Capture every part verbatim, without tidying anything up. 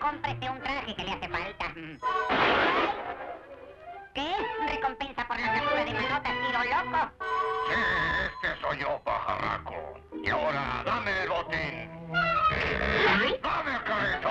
cómprese un traje que le hace falta. ¿Qué? ¿Recompensa por la captura de manotas, tiro loco? Sí, este soy yo, pajarraco. Y ahora, dame el botín. ¡Dame el carrito!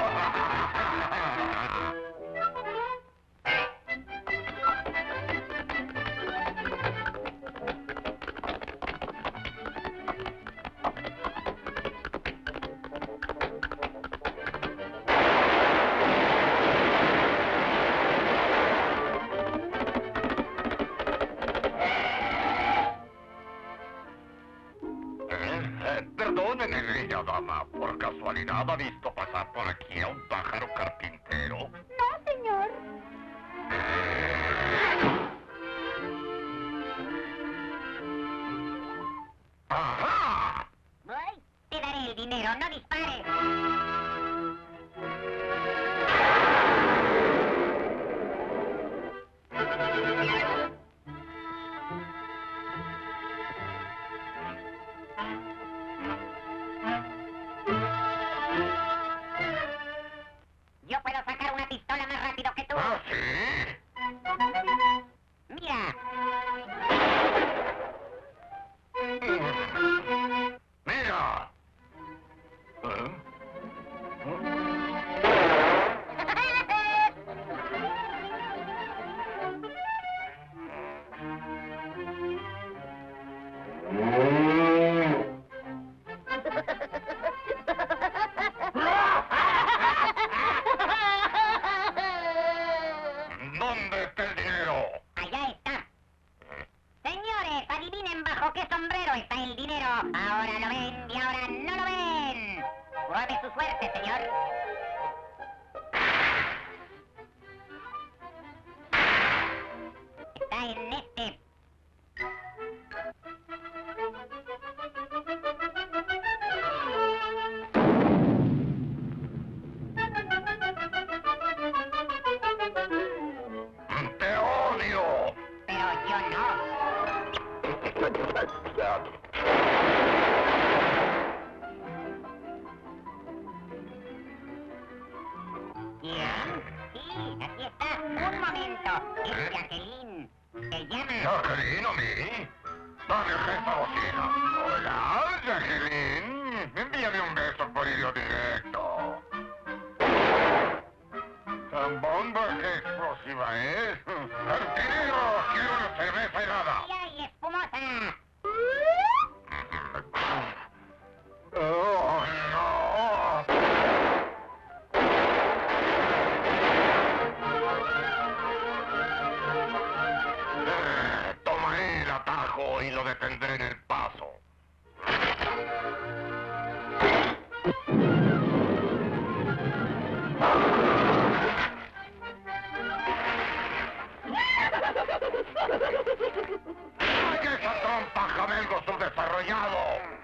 Perdóneme, bella dama, ¿por casualidad ha visto pasar por aquí a un pájaro carpintero? No, señor. ¡Ajá! Voy, te daré el dinero, no dispares. Yo puedo sacar una pistola más rápido que tú. ¿Ah, sí? Mira. ¡Mira! ¿Eh? ¿Dónde está el dinero? Allá está. Señores, adivinen bajo qué sombrero está el dinero. Ahora lo ven y ahora no lo ven. Pruebe su suerte, señor. Está en este. ¡Te odio! Pero yo no. ¿Quién? Sí, aquí está. Un momento. Es Jacqueline. ¿Se llama? ¿Jacqueline a mí? Dame esa bocina. Hola, Jacqueline. Envíame un beso por hilo directo. Tan bomba que explosiva es. ¡Dinero! ¡Quiero una cerveza helada! ¡Ay, ay, espumosa! ¡Oh, no! Eh, Tomaré el atajo y lo detendré en el paso. ¡Ay, esa trompa, jamelgo subdesarrollado!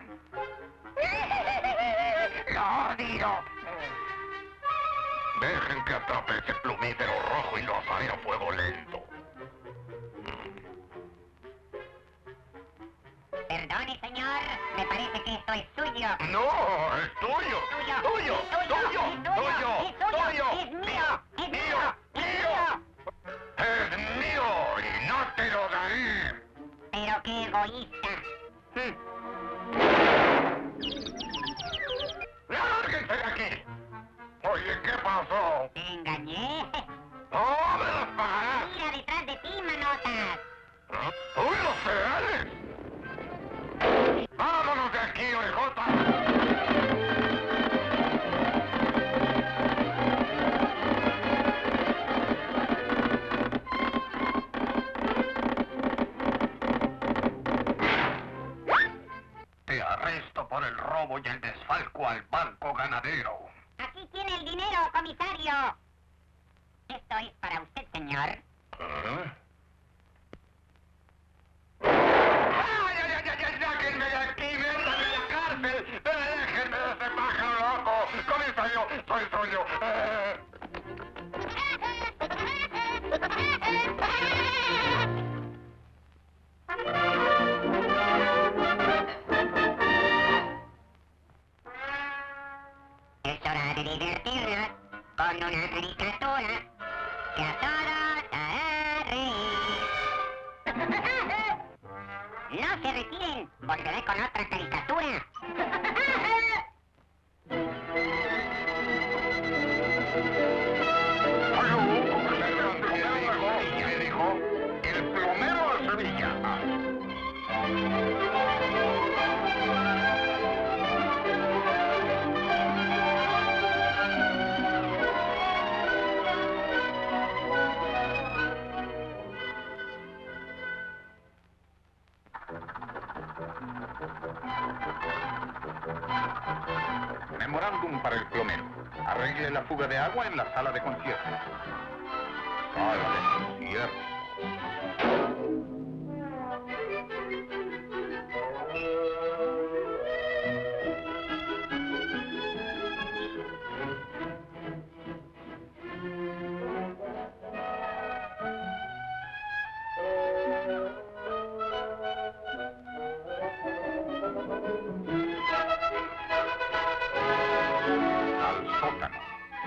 ¡Lo odio! Dejen que atrape ese plumífero rojo y lo asaré a fuego lento. Perdone, señor. Me parece que esto es suyo. ¡No! ¡Es tuyo! Tuyo, ¡Tuyo! es tuyo, ¡Tuyo! es tuyo, es tuyo, es mío, es mío, es mío. ¡Es mío! ¡Y no te lo daré! Pero qué egoísta. Hmm. ¡Lárguense de aquí! Oye, ¿qué pasó? Te engañé. ¡Oh, me las pagarás! Mira detrás de ti, manotas. ¡Uy, los cereales! ¡Vámonos de aquí, orejota! Te arresto por el robo y el desfalco al banco ganadero. Aquí tiene el dinero, comisario. Esto es para usted, señor. ¿Eh? ¡Ay, ay, ay, ay, ay! ¡Sáquenme de aquí! ¡Métanme en la cárcel! ¡Déjenme de ese pájaro loco! ¡Comisario! ¡Soy suyo! Eh... Es hora de divertirnos con una caricatura que a todos hará reír. No se retiren, volveré con otra caricatura. ¿Qué dijo? El plomero de Sevilla. Memorándum para el plomero. Arregle la fuga de agua en la sala de conciertos. Sala de conciertos. Al sótano.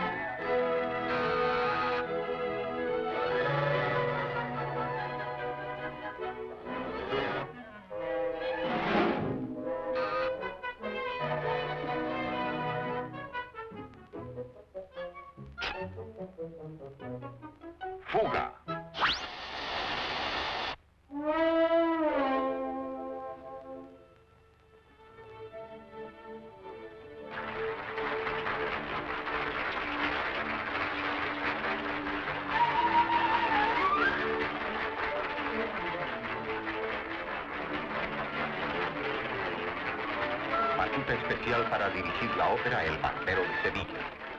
Fuga. Batuta especial para dirigir la ópera El Barbero de Sevilla.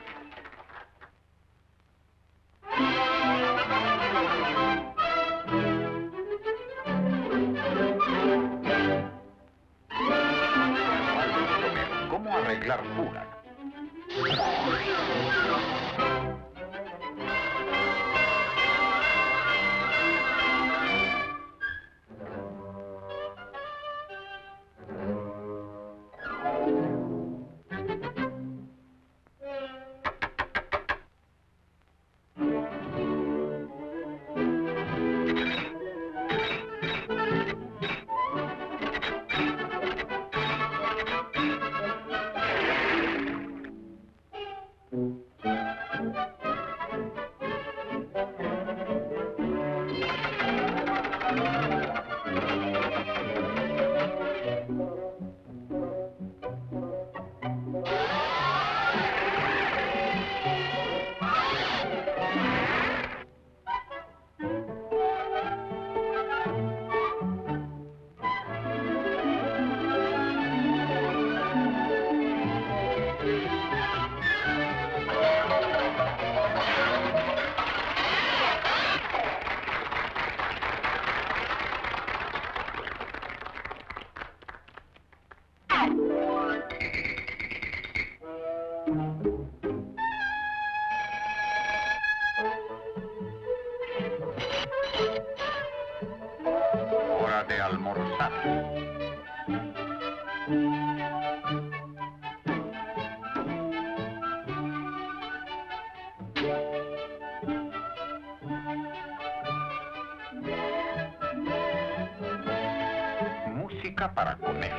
¿Cómo arreglar fugas? Hora de almorzar. Música para comer.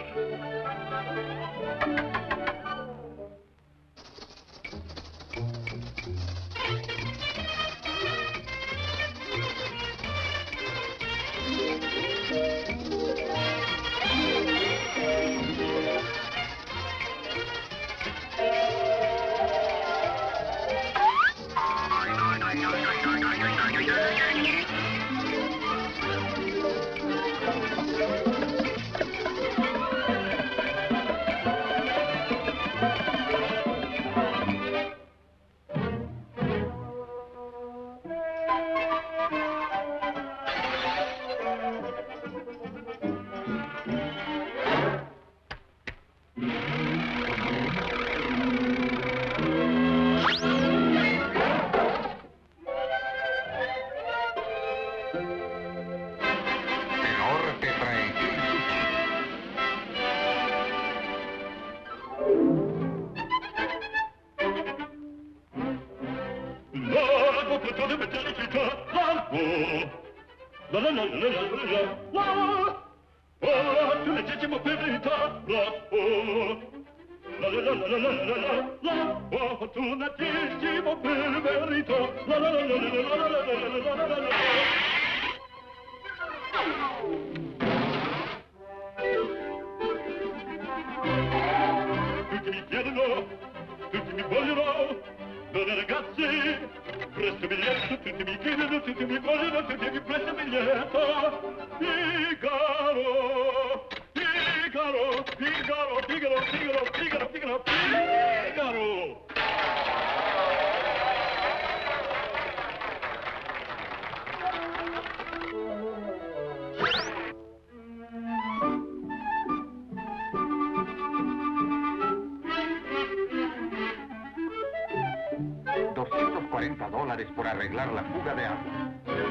La la la la la la la. Oh, tu legittimo verità. La oh. La la la la la la la la. Oh, tu legittimo verità. La la la la la la la la la la la. Tutti mi chiedono, tutti mi vogliono, dove ragazzi, presto biglietto, tutti mi chiedono, tutti mi vogliono, tutti mi presto biglietto. Figaro, Figaro, Figaro, Figaro, Figaro, Figaro, Figaro, Figaro. doscientos cuarenta dólares por arreglar la fuga de agua.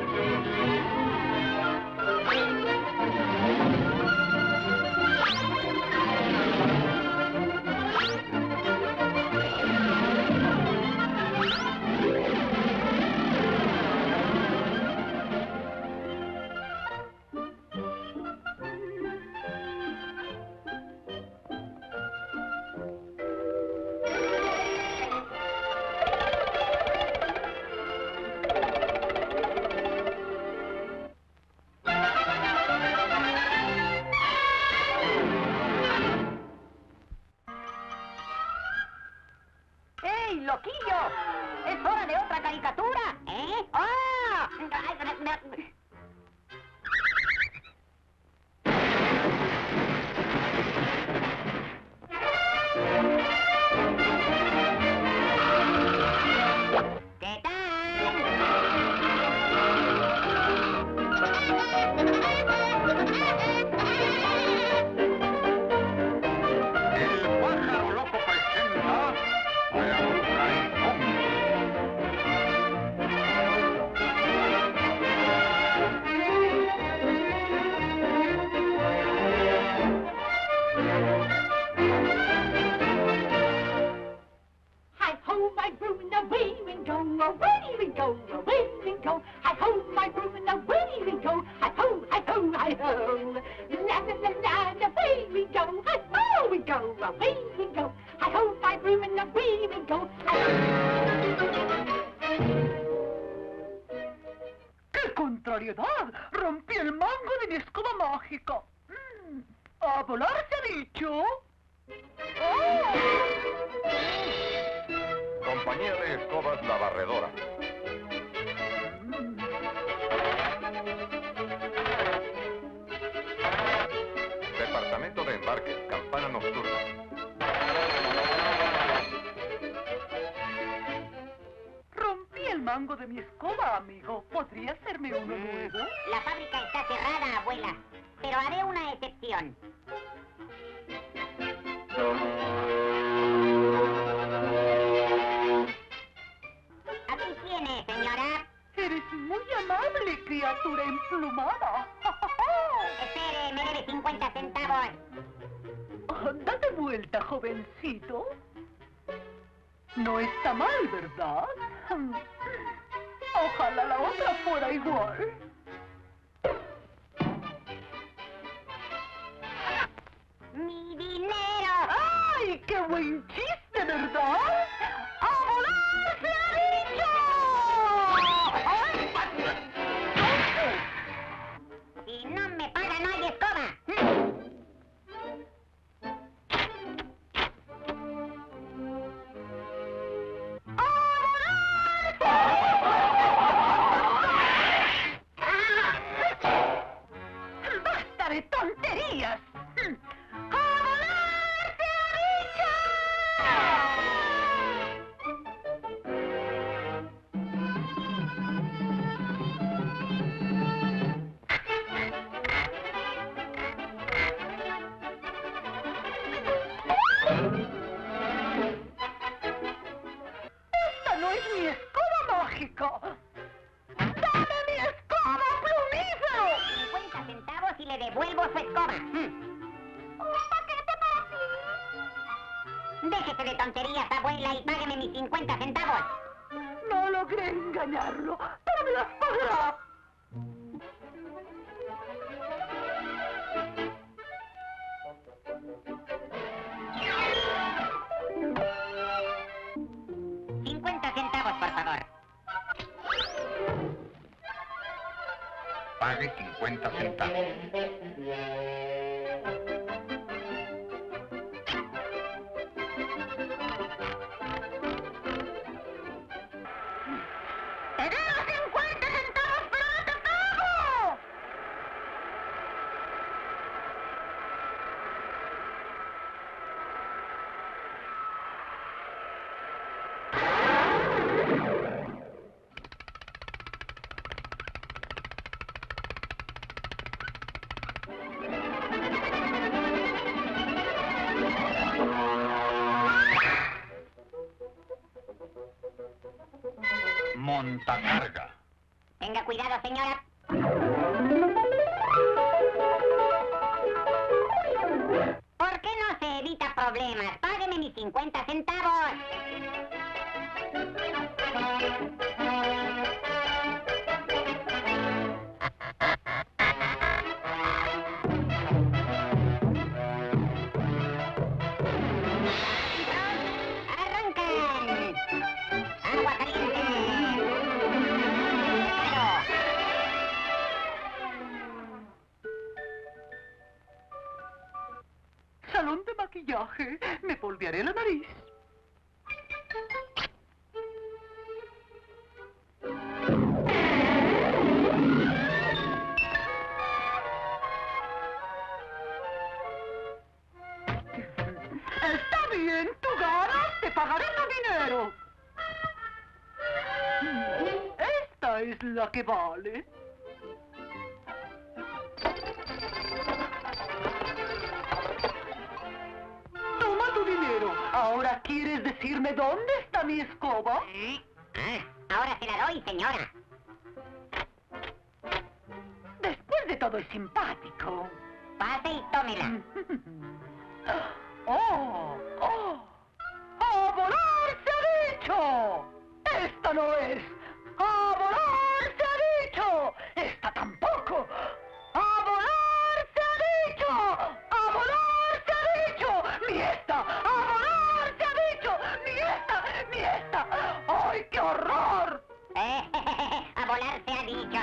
¡Ey, loquillo! ¡Es hora de otra caricatura! ¿Eh? ¡Oh! ¿Qué El pájaro loco presenta Hayabusa y Kong. Hi-ho, my broom, and away we go, away we go, away we go. Hi-ho, my broom, and away we go. Hi-ho, hi-ho, hi-ho. La-la-la-la, and away we go. Hi-ho, we go, away we go. Hi-ho, my broom, and away we go. ¡Qué contrariedad! ¡Rompí el mango de mi escoba mágica! Mm, ¿a volar se ha dicho? ¡Oh! Compañía de Escobas La Barredora. Mm. Departamento de Embarques, campana nocturna. Rompí el mango de mi escoba, amigo. ¿Podría hacerme uno nuevo? La fábrica está cerrada, abuela, pero haré una excepción. Aquí tiene, señora. Eres muy amable, criatura emplumada. Espere, me debe cincuenta centavos. Oh, date vuelta, jovencito. No está mal, ¿verdad? Mm. Ojalá la otra fuera igual. ¡Mi dinero! ¡Ay, qué buen chiste, ¿verdad? ¡A volar se ha dicho! Si no me paga, no hay escoba. ¡Basta de tonterías! ¡A volar se ha dicho! ¡Esta no es mi escoba mágica! ¡Dame mi escoba, plumífero! cincuenta centavos y le devuelvo su escoba. ¡Un paquete para ti! Déjese de tonterías, abuela, y págueme mis cincuenta centavos. No logré engañarlo, pero me las pagará. pague cincuenta centavos. ¡Te doy los cincuenta centavos, pero no te pago! Montacarga. Tenga cuidado, señora. ¿Por qué no se evita problemas? Págueme mis cincuenta centavos. ¡Arrancan! ¡Agua caliente! Salón de maquillaje. Me polvearé la nariz. Está bien, tú ganas, te pagaré tu dinero. Esta es la que vale. Toma tu dinero. ¿Ahora quieres decirme dónde está mi escoba? Ah, ahora se la doy, señora. Después de todo es simpático. Pase y tómela. ¡Oh! ¡Oh! ¡A volar se ha dicho! ¡Esta no es! ¡A volar se ha dicho! ¡Esta tampoco! ¡A volar se ha dicho! ¡A volar se ha dicho! ¡Ni esta! ¡A volar se ha dicho! ¡Ni esta! ¡Ni esta! ¡Ay, qué horror! A volar se ha dicho.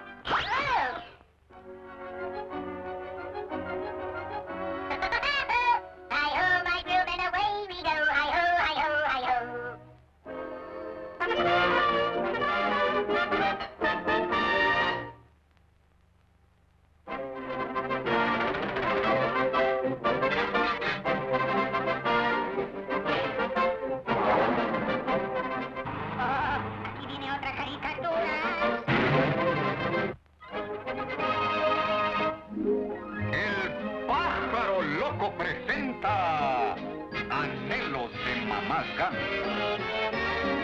Hi-ho, my groom, and away we go. Hi-ho, hi-ho, hi-ho. Ah, aquí viene otra caricatura. El pájaro loco presenta Anhelos de Mamá Ganta.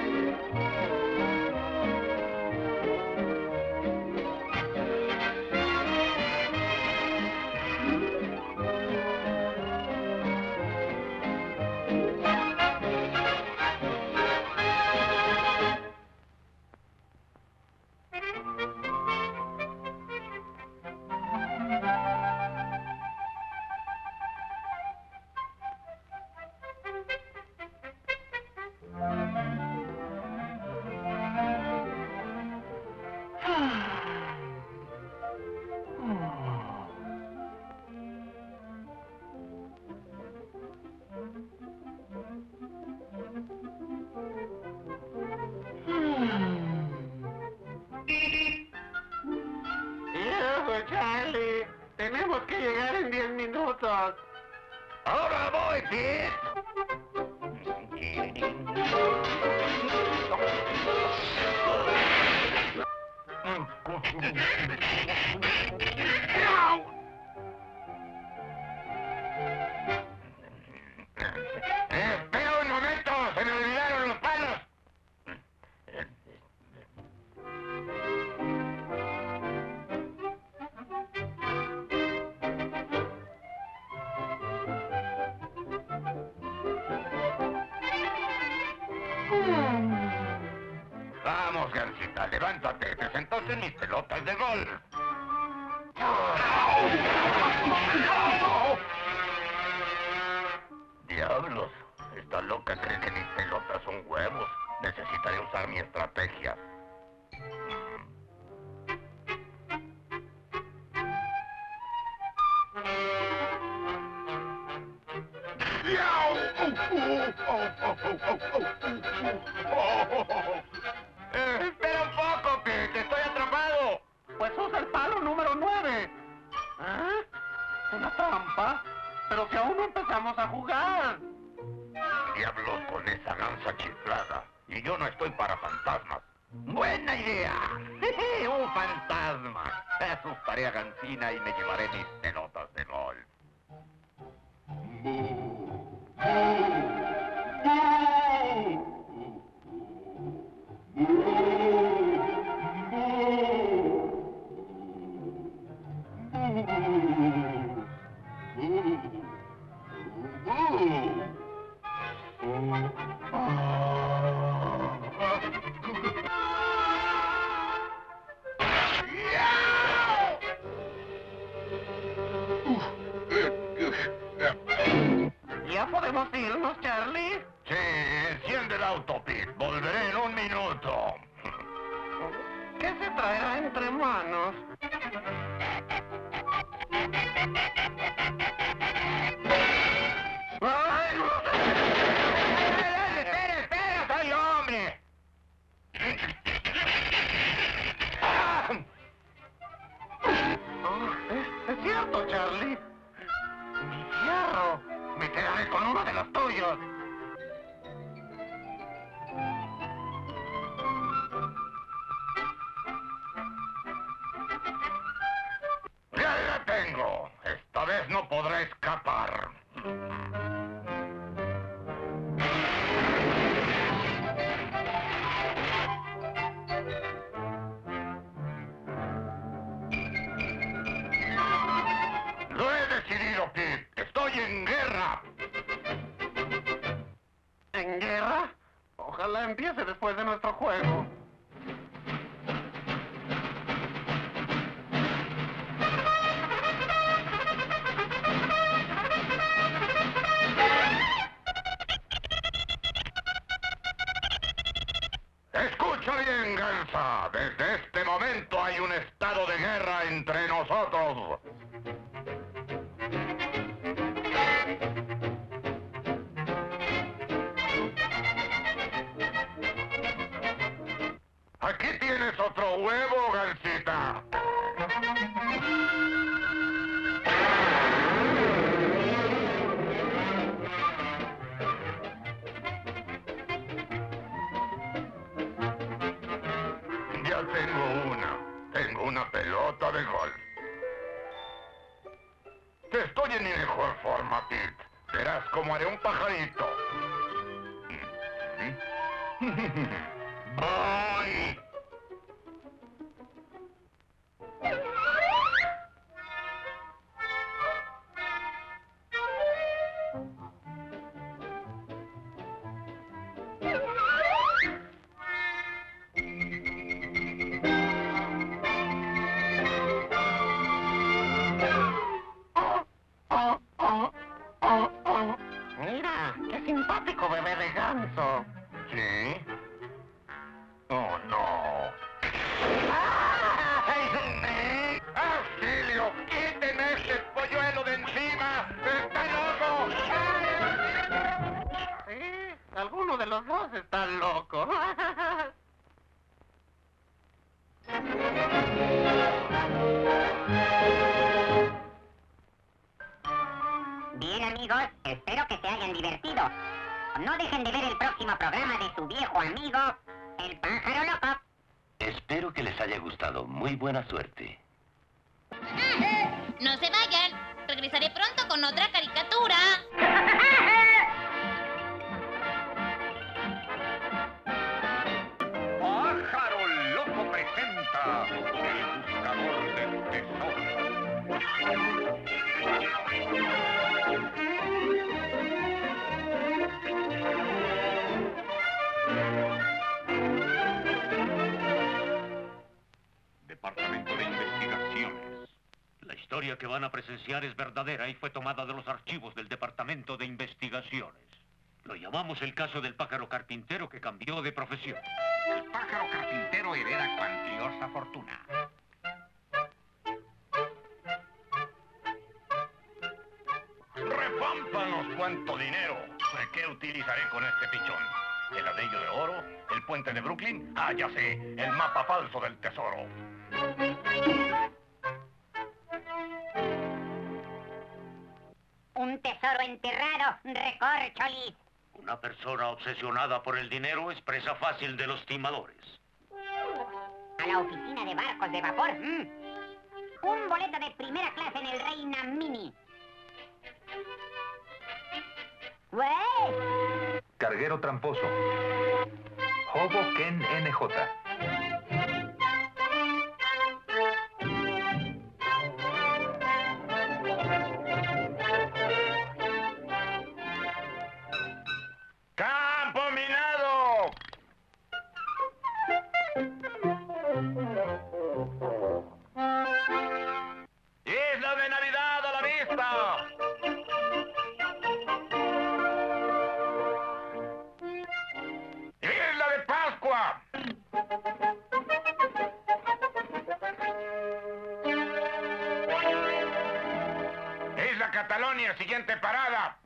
Viejo Charlie, tenemos que llegar en diez minutos. Ahora voy, Pete. Eh, espera un momento, se me olvidaron los palos. Vamos, Gansita, levántate. Te sentaste en mis pelotas de golf. Diablos, esta loca cree que mis pelotas son huevos. Necesitaré usar mi estrategia. Eh, espera un poco, Pete, estoy atrapado. Pues usa el palo número nueve. ¿Eh? ¿Una trampa? Pero si aún no empezamos a jugar. Diablos con esa lanza chiflada. Y yo no estoy para fantasmas. ¡Buena idea! ¡Un fantasma! Asustaré a Gansina y me llevaré mis pelotas de golf. ¿Ya podemos irnos, Charlie? Sí, enciende el auto, Pete. Volveré en un minuto. ¿Qué se traerá entre manos? ¡Ay, no! ¡Espera, espera! ¡Soy hombre! ¡Ah! Oh, es, es cierto, Charlie. Mi fierro. Me quedaré con uno de los tuyos. ¡Ya la tengo! Esta vez no podré escapar. Lo he decidido, Pete. Estoy en guerra. ¿En guerra? Ojalá empiece después de nuestro juego. Escucha bien, Gansa. Desde este momento hay un estado de guerra entre nosotros. Aquí tienes otro huevo, Gansita. Ya tengo una. Tengo una pelota de golf. Estoy en mi mejor forma, Pete. Verás cómo haré un pajarito. ¡Voy! Mira, qué simpático bebé de ganso. ¿Sí? ¡Oh, no! ¡Ay! ¡Auxilio! ¡Quítenme ese polluelo de encima! ¡Está loco! Sí, alguno de los dos está loco. Bien, amigos, espero que se hayan divertido. No dejen de ver el próximo programa de su viejo amigo, el Pájaro Loco. Espero que les haya gustado. Muy buena suerte. No se vayan. Regresaré pronto con otra caricatura. Pájaro Loco presenta El Buscador del Tesoro. Departamento de Investigaciones. La historia que van a presenciar es verdadera y fue tomada de los archivos del Departamento de Investigaciones. Lo llamamos el caso del pájaro carpintero que cambió de profesión. El pájaro carpintero hereda cuantiosa fortuna. ¡Repámpanos cuánto dinero! ¿Qué utilizaré con este pichón? ¿El anillo de oro? ¿El puente de Brooklyn? Ah, ya sé, el mapa falso del tesoro. Un tesoro enterrado, recorcholis. Una persona obsesionada por el dinero es presa fácil de los timadores. A la oficina de barcos de vapor. Mm. Un boleto de primera clase en el Reina Mini. ¡Wey! Carguero tramposo. Hobo Ken N J. ¡Campo minado! ¡Isla de Navidad a la vista! ¡Isla de Pascua! Isla Catalonia, siguiente parada.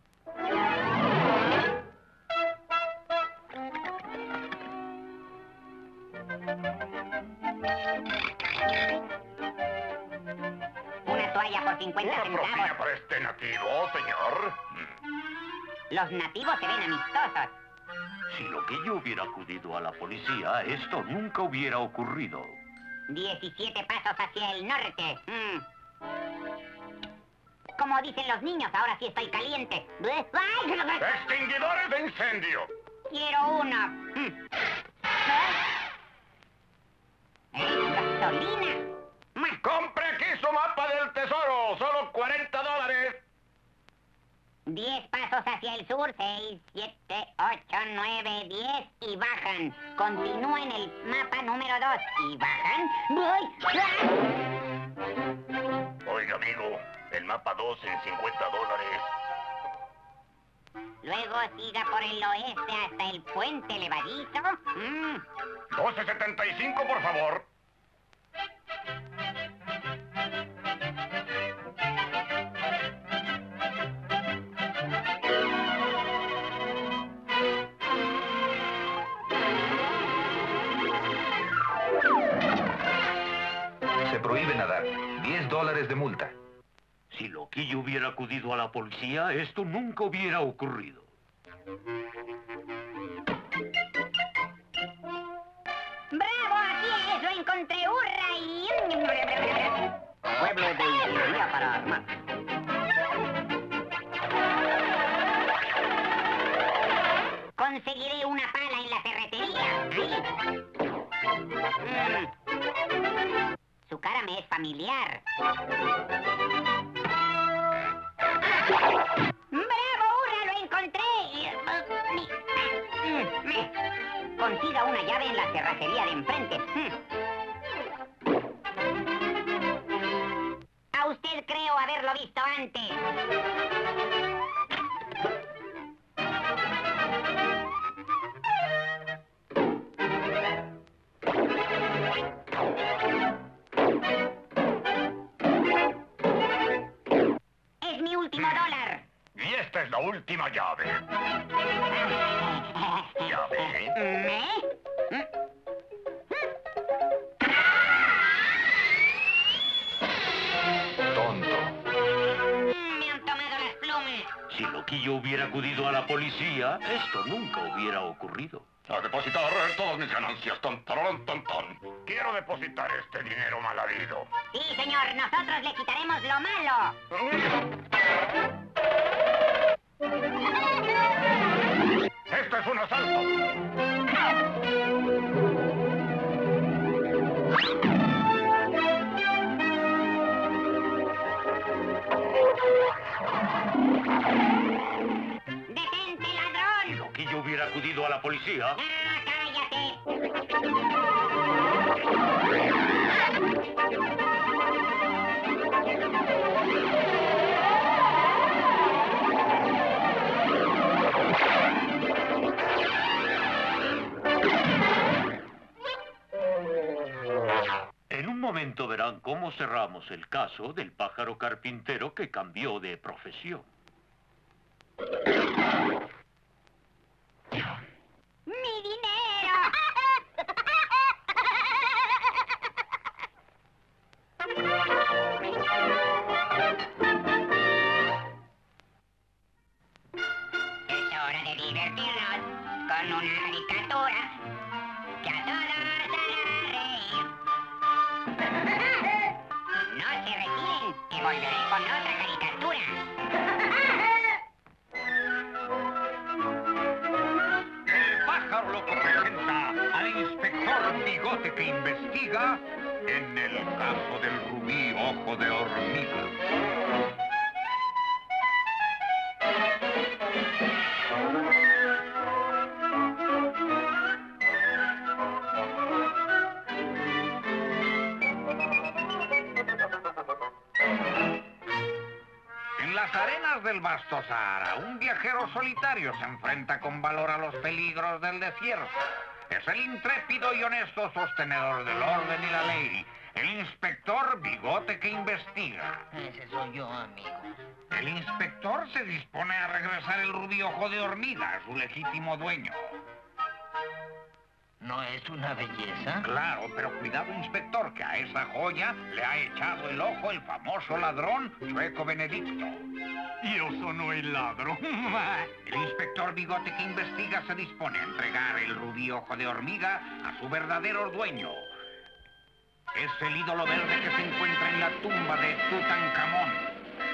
Una toalla por cincuenta Una propina centavos. para este nativo, señor. Los nativos se ven amistosos. Si Loquillo hubiera acudido a la policía, esto nunca hubiera ocurrido. diecisiete pasos hacia el norte. Mm. Como dicen los niños, ahora sí estoy caliente. ¡Ay! ¡Extinguidores de incendio! Quiero uno. Mm. ¿Eh? ¡Gasolina! Ma. ¡Compre aquí su mapa del tesoro! ¡Solo cuarenta dólares! Diez pasos hacia el sur, seis, siete, ocho, nueve, diez y bajan. Continúen el mapa número dos y bajan. ¡Voy! Oiga, amigo, el mapa dos en cincuenta dólares. Luego siga por el oeste hasta el puente levadizo. Mm. doce setenta y cinco, por favor. Se prohíbe nadar. diez dólares de multa. Si Loquillo hubiera acudido a la policía, esto nunca hubiera ocurrido. ¡Bravo! Así es, lo encontré. ¡Hurra! Y... Pueblo de ingeniería para armar. Conseguiré una pala en la ferretería. Ahí. Mm. Su cara me es familiar. ¡Bravo! ¡Hurra! ¡Lo encontré! Consiga una llave en la cerrajería de enfrente. A usted creo haberlo visto antes. Es mi último dólar. Y esta es la última llave. ¿Llave? ¿Eh? Tonto. Me han tomado las plumas. Si Loquillo hubiera acudido a la policía, esto nunca hubiera ocurrido. A depositar todas mis ganancias. Ton, tararán, ton, ton. Quiero depositar este dinero mal habido. Sí, señor, nosotros le quitaremos lo malo. ¡Esto es un asalto! ¡Detente, Si ladrón! Loquillo hubiera acudido a la policía, ¡Ah, cállate! en un momento verán cómo cerramos el caso del pájaro carpintero que cambió de profesión. Es hora de divertirnos con una caricatura que a todos hará reír. No se retiren, que volveré con otra caricatura. El pájaro loco presenta al inspector Bigote que investiga en el caso del rubí ojo de hormiga. En las arenas del vasto Sahara, un viajero solitario se enfrenta con valor a los peligros del desierto. Es el intrépido y honesto sostenedor del orden y la ley, el inspector Bigote que investiga. Ese soy yo, amigo. El inspector se dispone a regresar el rubí ojo de hormiga a su legítimo dueño. ¿No es una belleza? Claro, pero cuidado, inspector, que a esa joya le ha echado el ojo el famoso ladrón Chueco Benedicto. Io sono il ladro. El inspector Bigote que investiga se dispone a entregar el rubí ojo de hormiga a su verdadero dueño. Es el ídolo verde que se encuentra en la tumba de Tutankamón.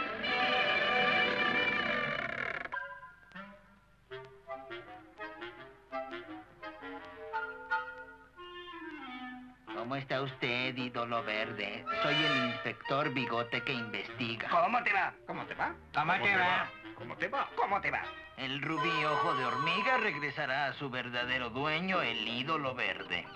¿Cómo está usted, ídolo verde? Soy el inspector Bigote que investiga. ¿Cómo te va? ¿Cómo te va? ¿Cómo te va? ¿Cómo te va? ¿Cómo te va? El rubí ojo de hormiga regresará a su verdadero dueño, el ídolo verde.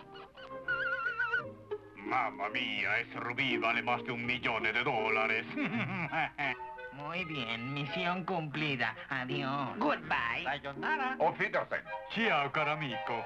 Mamma mia, ese rubí vale más de un millón de dólares. Muy bien, misión cumplida. Adiós. Goodbye. Sayonara. Auf Wiedersehen. Ciao, caro amico.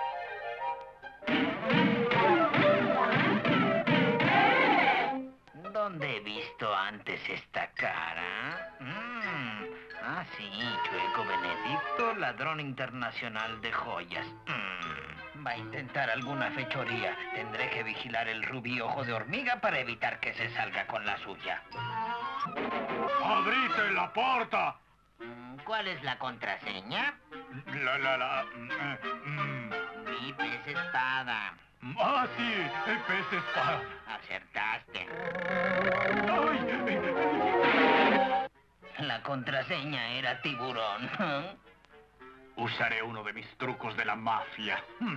¿Dónde he visto antes esta cara? Mm. Ah, sí, Chueco Benedicto, ladrón internacional de joyas. Mm. Va a intentar alguna fechoría. Tendré que vigilar el rubí ojo de hormiga para evitar que se salga con la suya. ¡Abrite la puerta! Mm, ¿Cuál es la contraseña? La, la, la... mm, mm. Mi pez espada. Ah, sí, el pez espada. Acertaste. ¡Ay! La contraseña era tiburón. Usaré uno de mis trucos de la mafia. Hmm.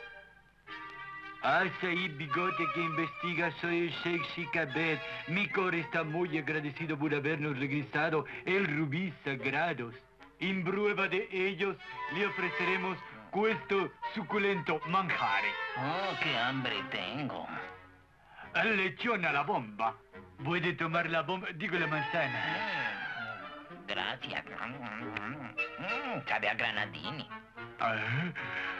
Ah, soy Bigote que investiga, soy el Sheikh Shikabed. Mi core está muy agradecido por habernos regresado el rubí sagrados. En prueba de ellos, le ofreceremos questo suculento manjare. Oh, qué hambre tengo. Lechón a la bomba. Puede tomar la bomba, digo la manzana. Mm, gracias. Mm, sabe a granadini. ¿Eh?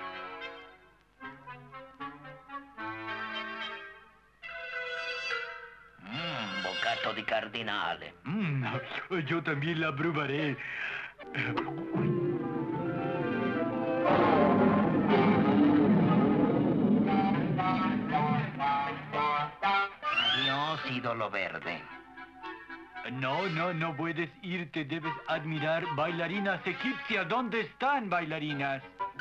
Mm, bocato di cardinale. Mm, yo también la probaré. Adiós, ídolo verde. No, no, no puedes irte. Debes admirar bailarinas egipcias. ¿Dónde están bailarinas?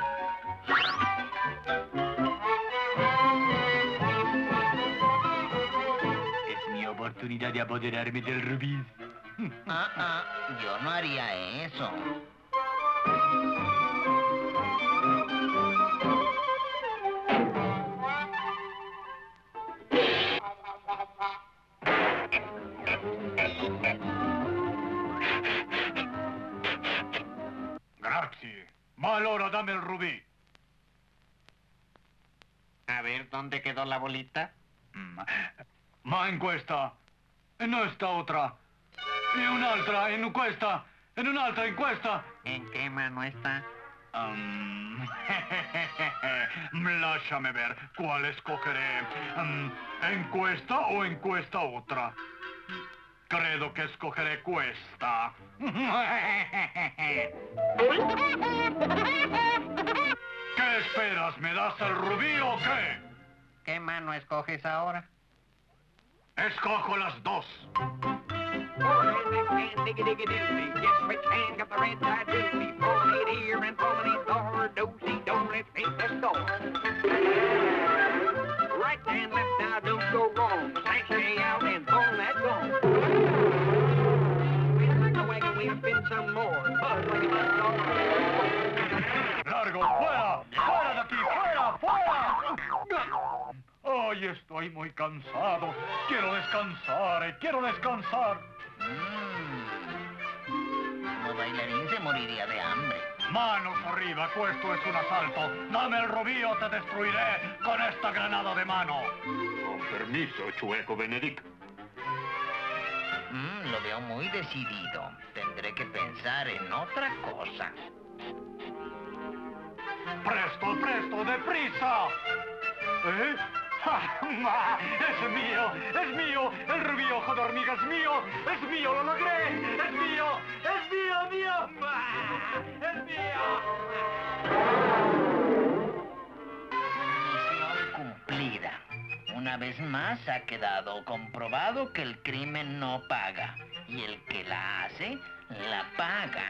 Es mi oportunidad de apoderarme del rubí. Ah, ah, yo no haría eso. Grazie. Ma allora dame el rubí. A ver, ¿dónde quedó la bolita? Mm. Ma in questa, in esta otra, in un'altra, in questa, in un'altra, in questa. ¿En qué mano está? Um, lasciami ver, quale escogeré. Um, ¿En questa o en questa otra? Credo che escogeré questa. ¿Qué esperas? ¿Me das el rubí o qué? ¿Qué mano escoges ahora? Escojo las dos. ¡Largo! ¡Fuera! ¡Fuera de aquí! ¡Fuera! ¡Fuera! ¡Ay, estoy muy cansado! ¡Quiero descansar! eh, ¡Quiero descansar! Mm. Como bailarín se moriría de hambre. ¡Manos arriba, que esto es un asalto! ¡Dame el rubí o te destruiré con esta granada de mano! Con permiso, Chueco Benedict. Mm, lo veo muy decidido. Tendré que pensar en otra cosa. ¡Presto, presto, deprisa! ¿Eh? ¡Ja! ma, ¡Es mío! ¡Es mío! ¡El rubí ojo de hormiga es mío! ¡Es mío! ¡Lo logré! ¡Es mío! ¡Es mío, mío! ma, ¡Es mío! Misión cumplida. Una vez más ha quedado comprobado que el crimen no paga. Y el que la hace, la paga.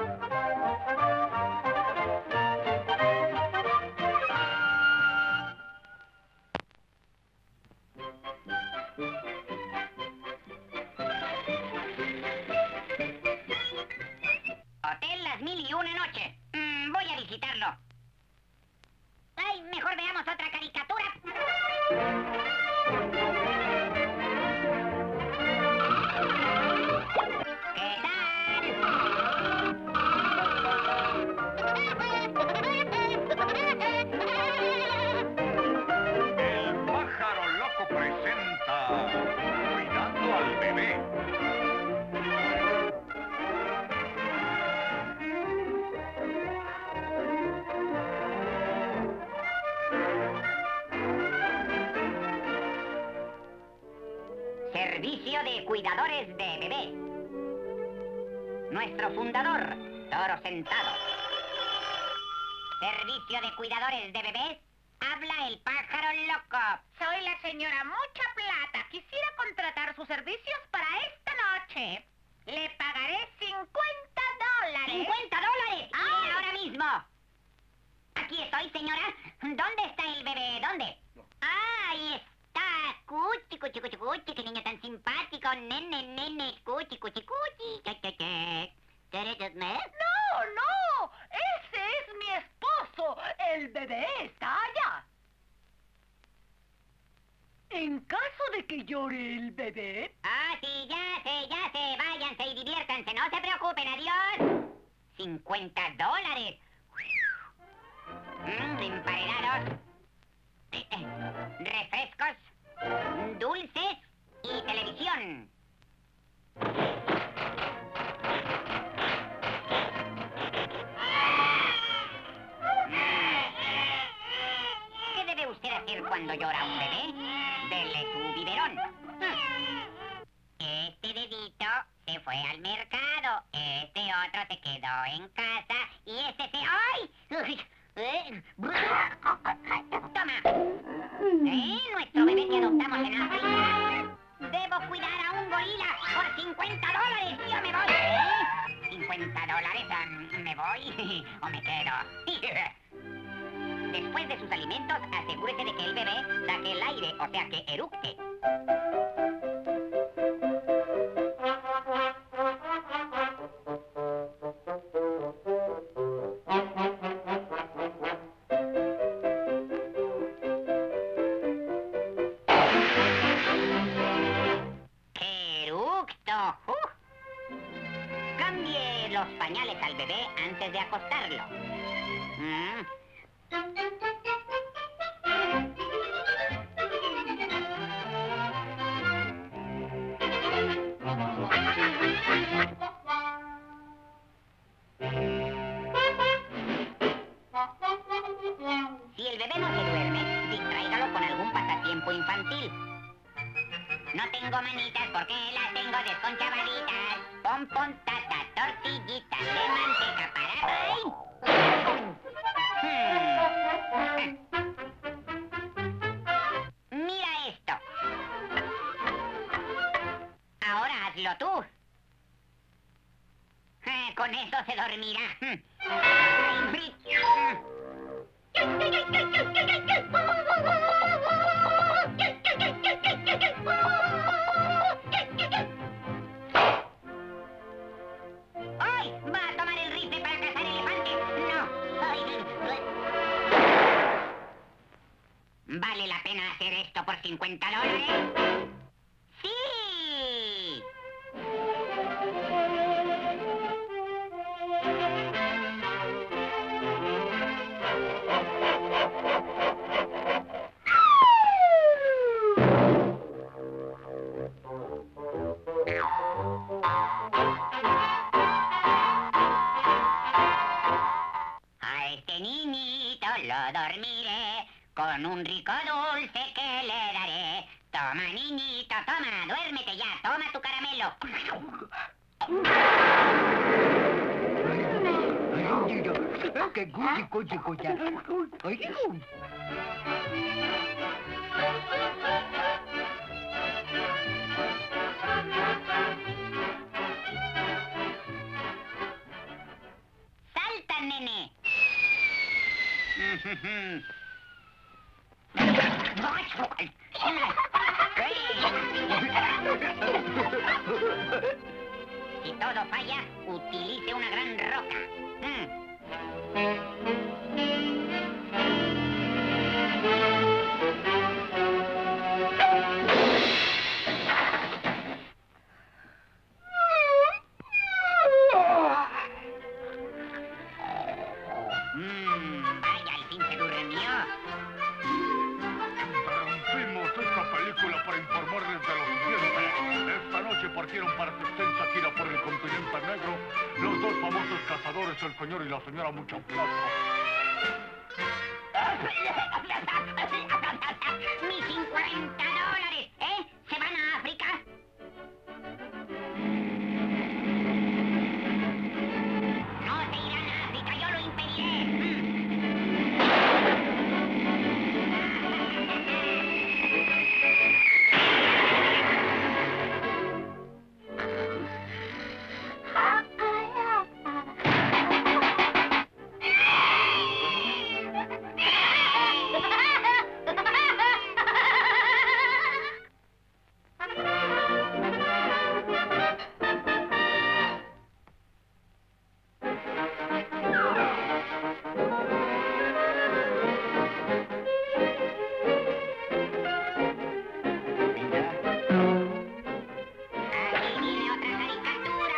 Hotel Las Mil y Una Noches. Mm, voy a visitarlo. Ay, mejor veamos otra caricatura. ¿Qué El pájaro loco presenta Cuidando al bebé. Servicio de cuidadores de bebés. Nuestro fundador, Toro Sentado. Servicio de cuidadores de bebés. Habla el pájaro loco. Soy la señora Mucha Plata. Quisiera contratar sus servicios para esta noche. Le pagaré cincuenta dólares. ¡cincuenta dólares! Ah. ¡Y ahora mismo! Aquí estoy, señora. ¿Dónde está el bebé? ¿Dónde? ¡Ah, ahí está! Cuchi, cuchi, cuchi, cuchi. ¡Qué niño tan simpático! Nene, nene. Cuchi, cuchi, cuchi. ¿Qué, qué, qué? ¡No, no! ¡Ese es mi esposo! ¡El bebé está allá! En caso de que llore el bebé... Ah, sí, ya sé, ya sé. Váyanse y diviértanse. No se preocupen. Adiós. cincuenta dólares. Mm, emparedados. Eh, eh, refrescos. Dulces y televisión. ¿Qué debe usted hacer cuando llora un bebé? Dele su biberón. Este dedito se fue al mercado, este otro se quedó en casa y este se... ¡Ay! ¡Toma! ¿Eh? Nuestro bebé que adoptamos en África. Debo cuidar a un gorila por cincuenta dólares. Yo me voy. ¿Eh? cincuenta dólares. Um, ¿Me voy o me quedo? Después de sus alimentos, asegúrese de que el bebé saque el aire, o sea que eructe. ¡Eructo! ¡Uh! Cambie los pañales al bebé antes de acostarlo. Mm. Si el bebé no se duerme, distráigalo con algún pasatiempo infantil. No tengo manitas porque las tengo desconchavaditas. Pon, pon, tata, tortillitas de manteca para... ¡Ay! Hmm. Mira esto. Hazlo tú. Eh, con eso se dormirá. ¡Ay! ¿Va a tomar el rifle para cazar elefantes? No. Ay, ¿vale la pena hacer esto por cincuenta dólares? ¡Sí! A este niñito lo dormiré con un rico dulce que le daré. Toma, niñito, toma, duérmete ya, toma tu caramelo. ¡Qué cosa, cosa, cosa! ¡Salta, nene! Si todo falla, utilice una gran roca. Mm. Mm, vaya, al fin se durmió. Interrumpimos esta película para informarles de lo siguiente. Esta noche partieron para su extensa gira por el continente negro los dos famosos cazadores, el señor y la señora Mucha Plata. ¡Mis cincuenta dólares! ¿Eh? ¿Se van a África? No se irán a África, yo lo impediré. Aquí viene otra caricatura.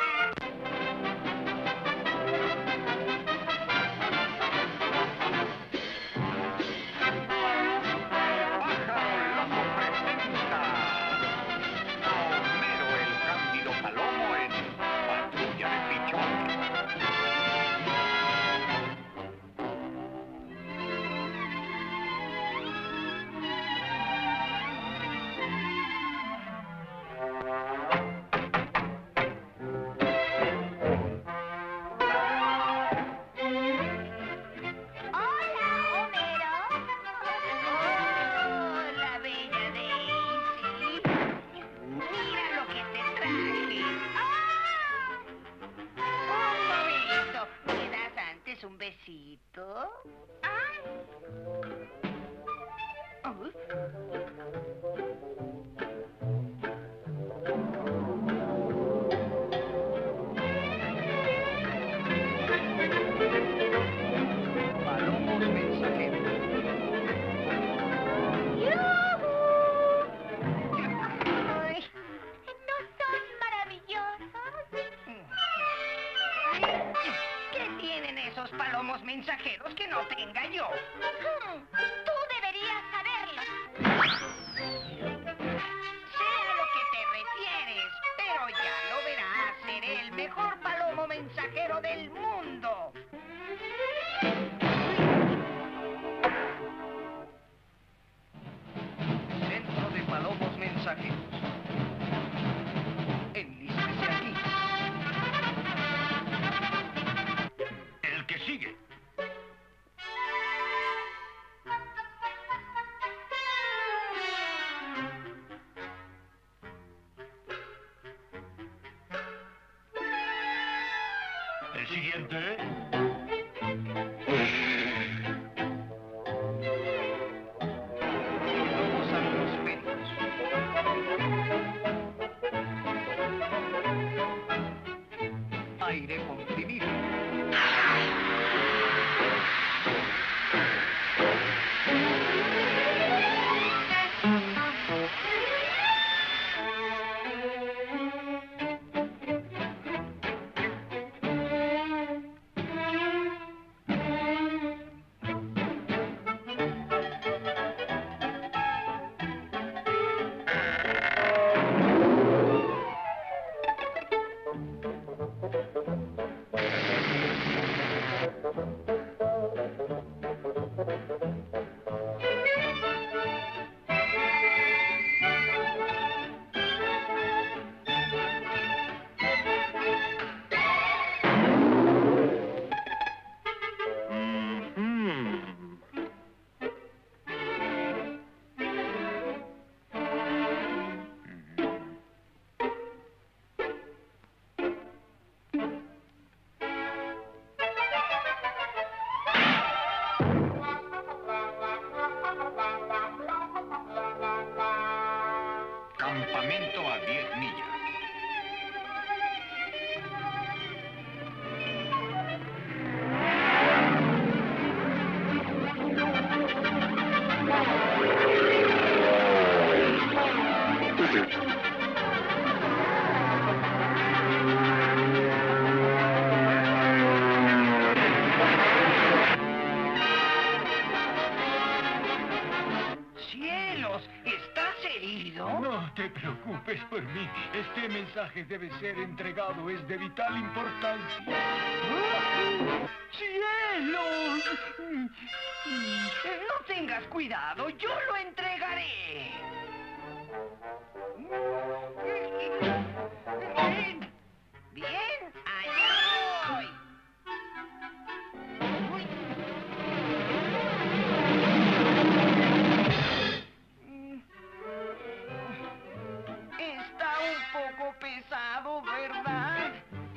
Pájaro Loco presenta a Homero el Cándido Palomo en Patrulla de Pichones. Hola, Homero. Hola, bella Daisy. Mira lo que te traje. ¡Ah! Un momento. ¿Me das antes un besito? ¡Ay! Oh. Palomos mensajeros. Ay, ¿no son maravillosos? ¿Qué tienen esos palomos mensajeros que no tenga yo? Hmm, Tú deberías saberlo. Sé a lo que te refieres, pero ya lo verás. Seré el mejor palomo mensajero del mundo. Centro de Palomos Mensajeros. Enlístese aquí. El que sigue. Siguiente. Vamos a los pelos. Aire comprimido. Campamento a diez millas. ¡Cielos! ¿Estás herido? No te preocupes por mí. Este mensaje debe ser entregado. Es de vital importancia. ¡Cielos! No tengas cuidado, yo lo entregaré. Bien, allá voy. Está un poco pesado, ¿verdad?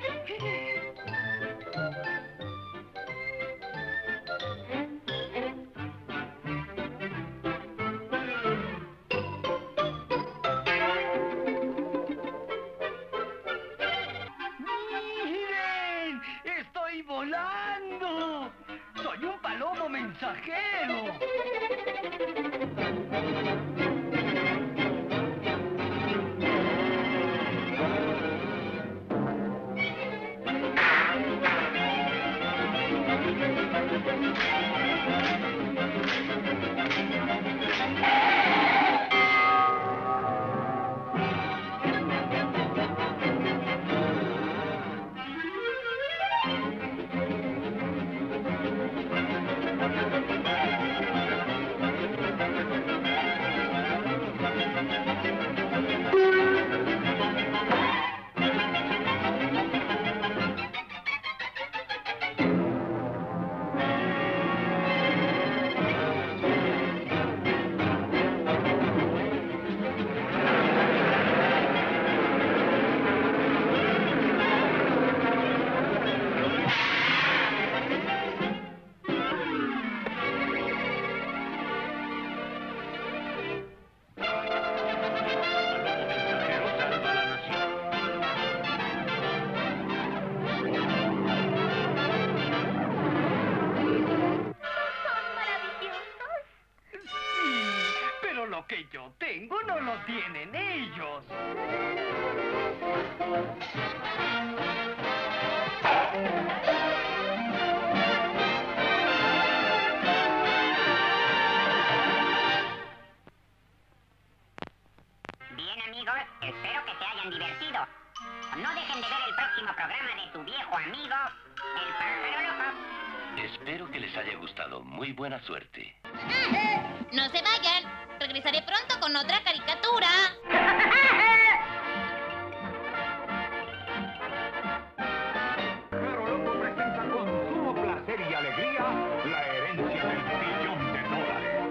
¡Miren! ¡Estoy volando! ¡Soy un palomo mensajero! Lo que yo tengo no lo tienen ellos. Bien, amigos, espero que se hayan divertido. No dejen de ver el próximo programa de su viejo amigo, el pájaro loco. Espero que les haya gustado. Muy buena suerte. No se vayan. Regresaré pronto con otra caricatura. Pero Loco presenta con sumo placer y alegría la herencia del billón de dólares.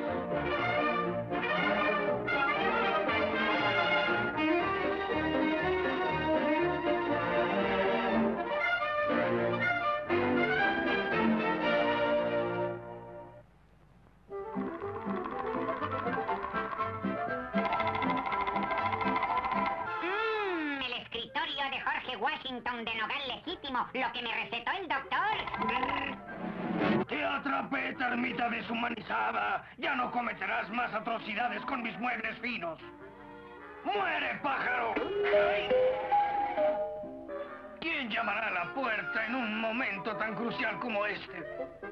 escritorio de Jorge Washington de nogal legítimo, lo que me recetó el doctor. ¡Te atrapé, termita deshumanizada! ¡Ya no cometerás más atrocidades con mis muebles finos! ¡Muere, pájaro! ¡Ay! ¿Quién llamará a la puerta en un momento tan crucial como este?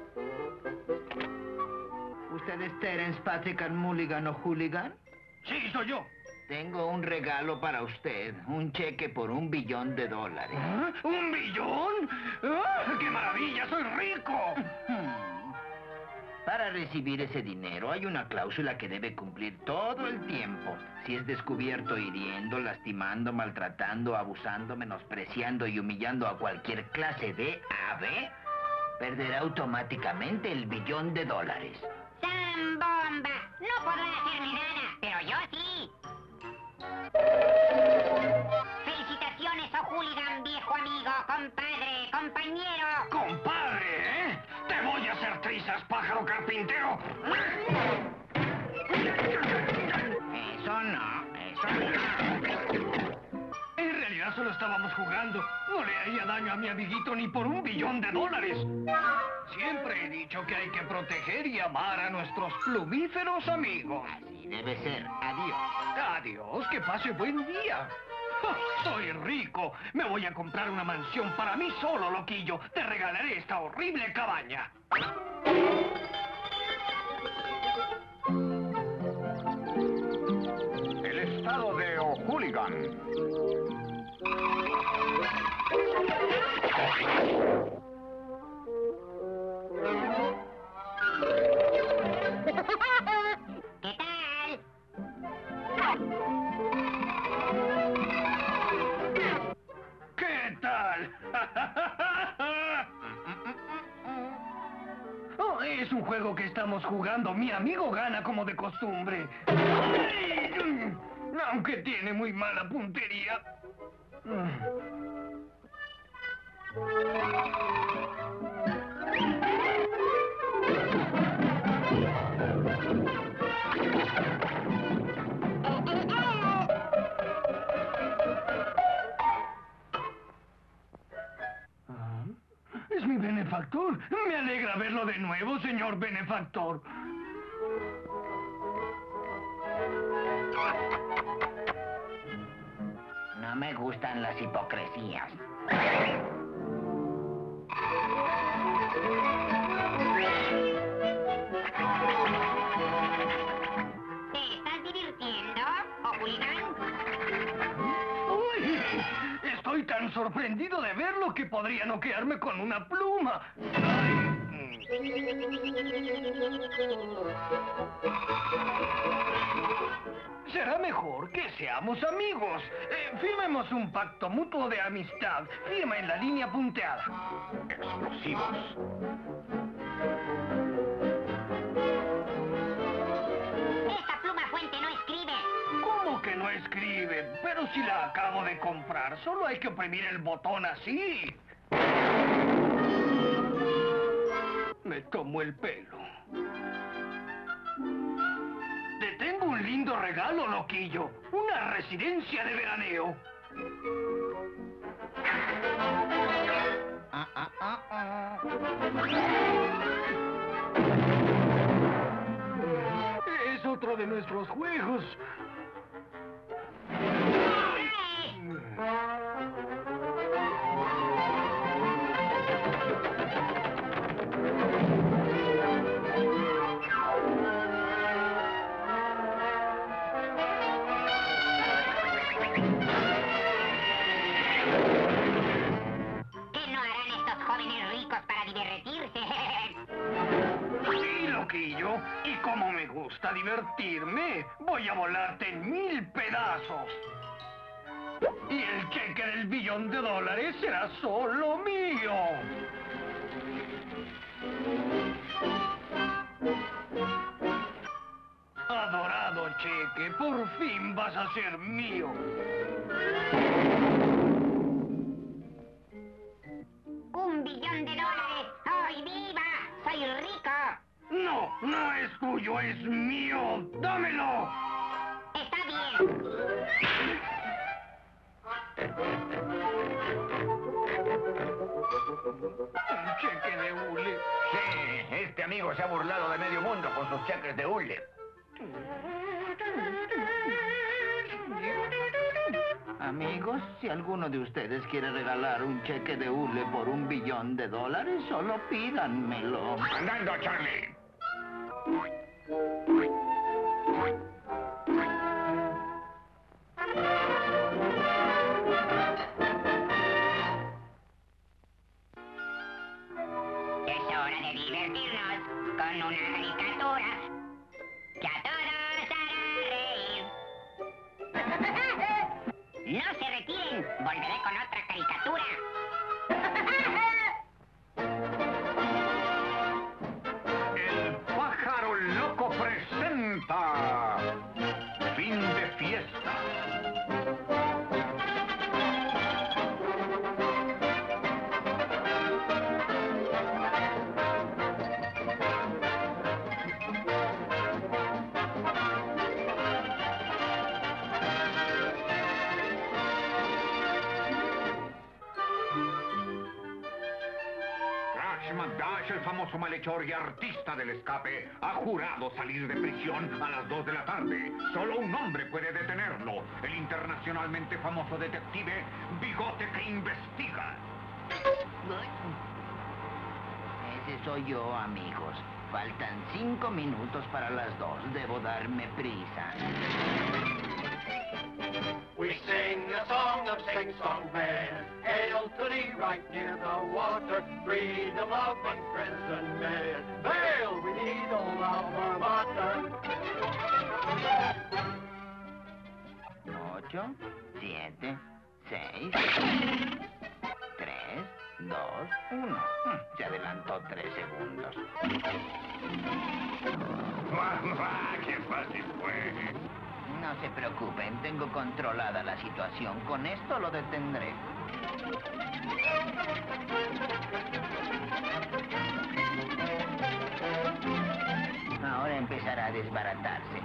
¿Usted es Terence Patrick Mulligan o Hooligan? Sí, soy yo. Tengo un regalo para usted. Un cheque por un billón de dólares. ¿Ah? ¿Un billón? ¡Ah, ¡qué maravilla! ¡Soy rico! Para recibir ese dinero hay una cláusula que debe cumplir todo el tiempo. Si es descubierto hiriendo, lastimando, maltratando, abusando, menospreciando y humillando a cualquier clase de ave, perderá automáticamente el billón de dólares. ¡Zambomba! No podrán hacerme nada, pero yo sí. Felicitaciones, oh Hooligan, viejo amigo, compadre, compañero. ¡Compadre, eh! ¡Te voy a hacer trizas, pájaro carpintero! Eso no, eso no. En realidad solo estábamos jugando. No le haría daño a mi amiguito ni por un billón de dólares. Siempre he dicho que hay que proteger y amar a nuestros plumíferos amigos. Así debe ser. Adiós. Adiós, que pase buen día. ¡Oh, soy rico! Me voy a comprar una mansión para mí solo, loquillo. Te regalaré esta horrible cabaña. El estado de O'Hooligan. ¿Qué tal? ¿Qué tal? Oh, es un juego que estamos jugando. Mi amigo gana como de costumbre. Aunque tiene muy mala puntería. Es mi benefactor. Me alegra verlo de nuevo, señor benefactor. No me gustan las hipocresías. ¿Te estás divirtiendo, O'Hooligan? ¡Uy! Estoy tan sorprendido de verlo que podría noquearme con una pluma. Será mejor que seamos amigos. Eh, firmemos un pacto mutuo de amistad. Firma en la línea punteada. Explosivos. Esta pluma fuente no escribe. ¿Cómo que no escribe? Pero si la acabo de comprar, solo hay que oprimir el botón así. Me tomo el pelo. Te tengo un lindo regalo, loquillo. Una residencia de veraneo. Ah, ah, ah, ah. Es otro de nuestros juegos. ¿Qué no harán estos jóvenes ricos para divertirse? Sí, loquillo. Y como me gusta divertirme, voy a volarte en mil pedazos. Y el cheque del billón de dólares será solo mío. Adorado cheque, por fin vas a ser mío. ¡Un billón de dólares! ¡Ay, viva! ¡Soy rico! No, no es tuyo, es mío. ¡Dámelo! Está bien. Un cheque de hule. Sí, este amigo se ha burlado de medio mundo con sus cheques de hule. Amigos, si alguno de ustedes quiere regalar un cheque de hule por un billón de dólares, solo pídanmelo. ¡Andando, Charlie! Es hora de divertirnos con una caricatura que a todos hará reír. No se retiren, volveré con otra caricatura. El pájaro loco presenta Fin de Fiesta. Crash McDash, el famoso malhechor y artista del escape, ha jurado salir de prisión a las dos de la tarde. Solo un hombre puede detenerlo, el internacionalmente famoso detective Bigote que investiga. Ese soy yo, amigos. Faltan cinco minutos para las dos. Debo darme prisa. We sing a song of sing-song man, hail to thee right near the water, freedom, love, and friends and men. Hail, we need all our mater. Ocho, siete, seis, tres, dos, uno. Se adelantó tres segundos. ¡Qué fácil fue! No se preocupen, tengo controlada la situación. Con esto lo detendré. Ahora empezará a desbaratarse.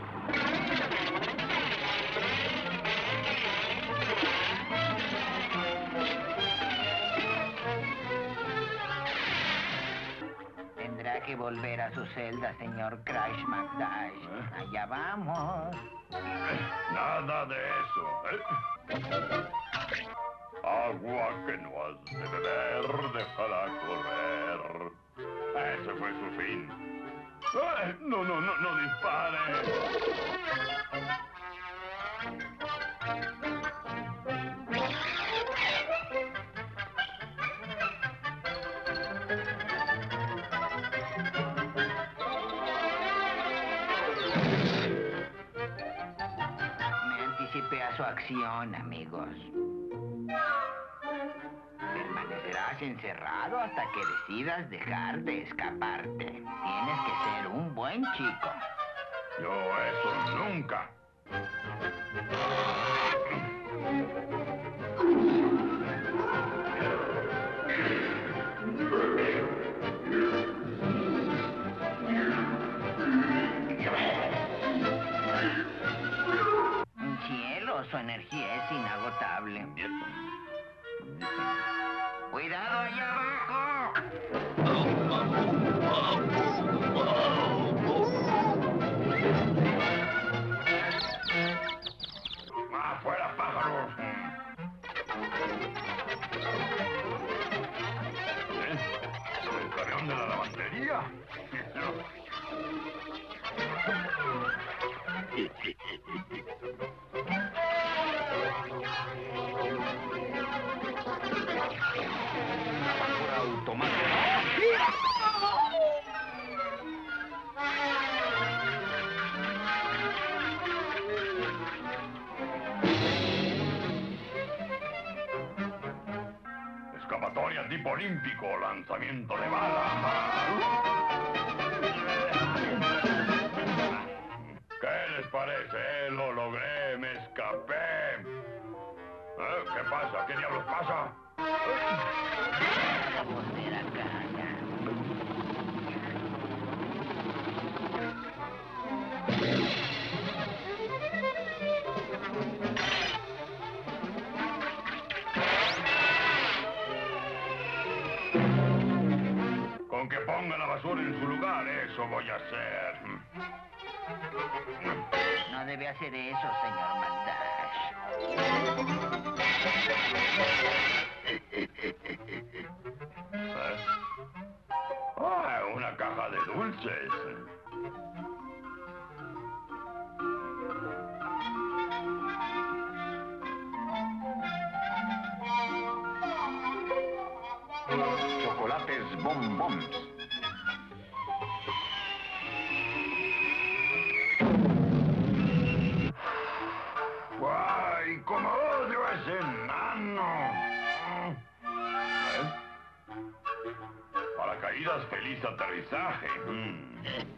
Tendrá que volver a su celda, señor Crash McDash. Allá vamos. Nada de eso. ¿eh? Agua que no has de beber, déjala correr. Ese fue su fin. ¡Ay! No, no, no, no dispare. A su acción, amigos. Permanecerás encerrado hasta que decidas dejar de escaparte. Tienes que ser un buen chico. Yo eso nunca. Su energía es inagotable. ¡Cuidado allá abajo! ¡Afuera, pájaro! ¿Eh? ¿El camión de la lavandería? Escapatoria tipo olímpico, lanzamiento de bala. ¿Qué les parece? Lo logré, me escapé. ¿Eh? ¿Qué pasa? ¿Qué diablos pasa? Volver a casa. mejor en su lugar, eso voy a hacer. No debe hacer eso, señor Maldash. ¿Eh? Ah, una caja de dulces. Chocolates bombons. ¡Guay! ¡Cómo odio a ese enano! ¿Eh? Paracaídas, feliz aterrizaje. Mm.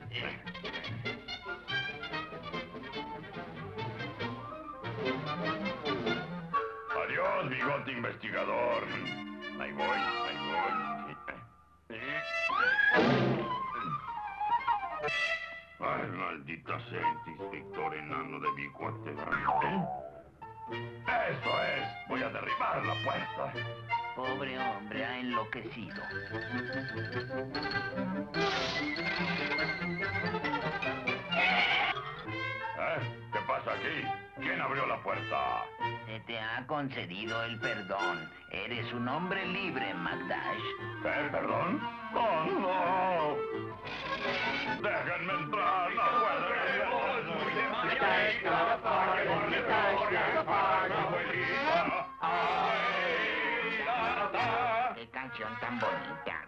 Adiós, bigote investigador. Ahí voy, ahí voy. Ay, maldita sea, inspector enano de bigote. ¿Eh? Eso es, voy a derribar la puerta. Pobre hombre, ha enloquecido. ¿Eh? ¿Qué pasa aquí? ¿Quién abrió la puerta? Se te ha concedido el perdón. Eres un hombre libre, Maldash. ¿Qué? ¿Perdón? ¡Oh, no! ¡Déjenme entrar! ¡No puedo! ¡Qué canción tan bonita!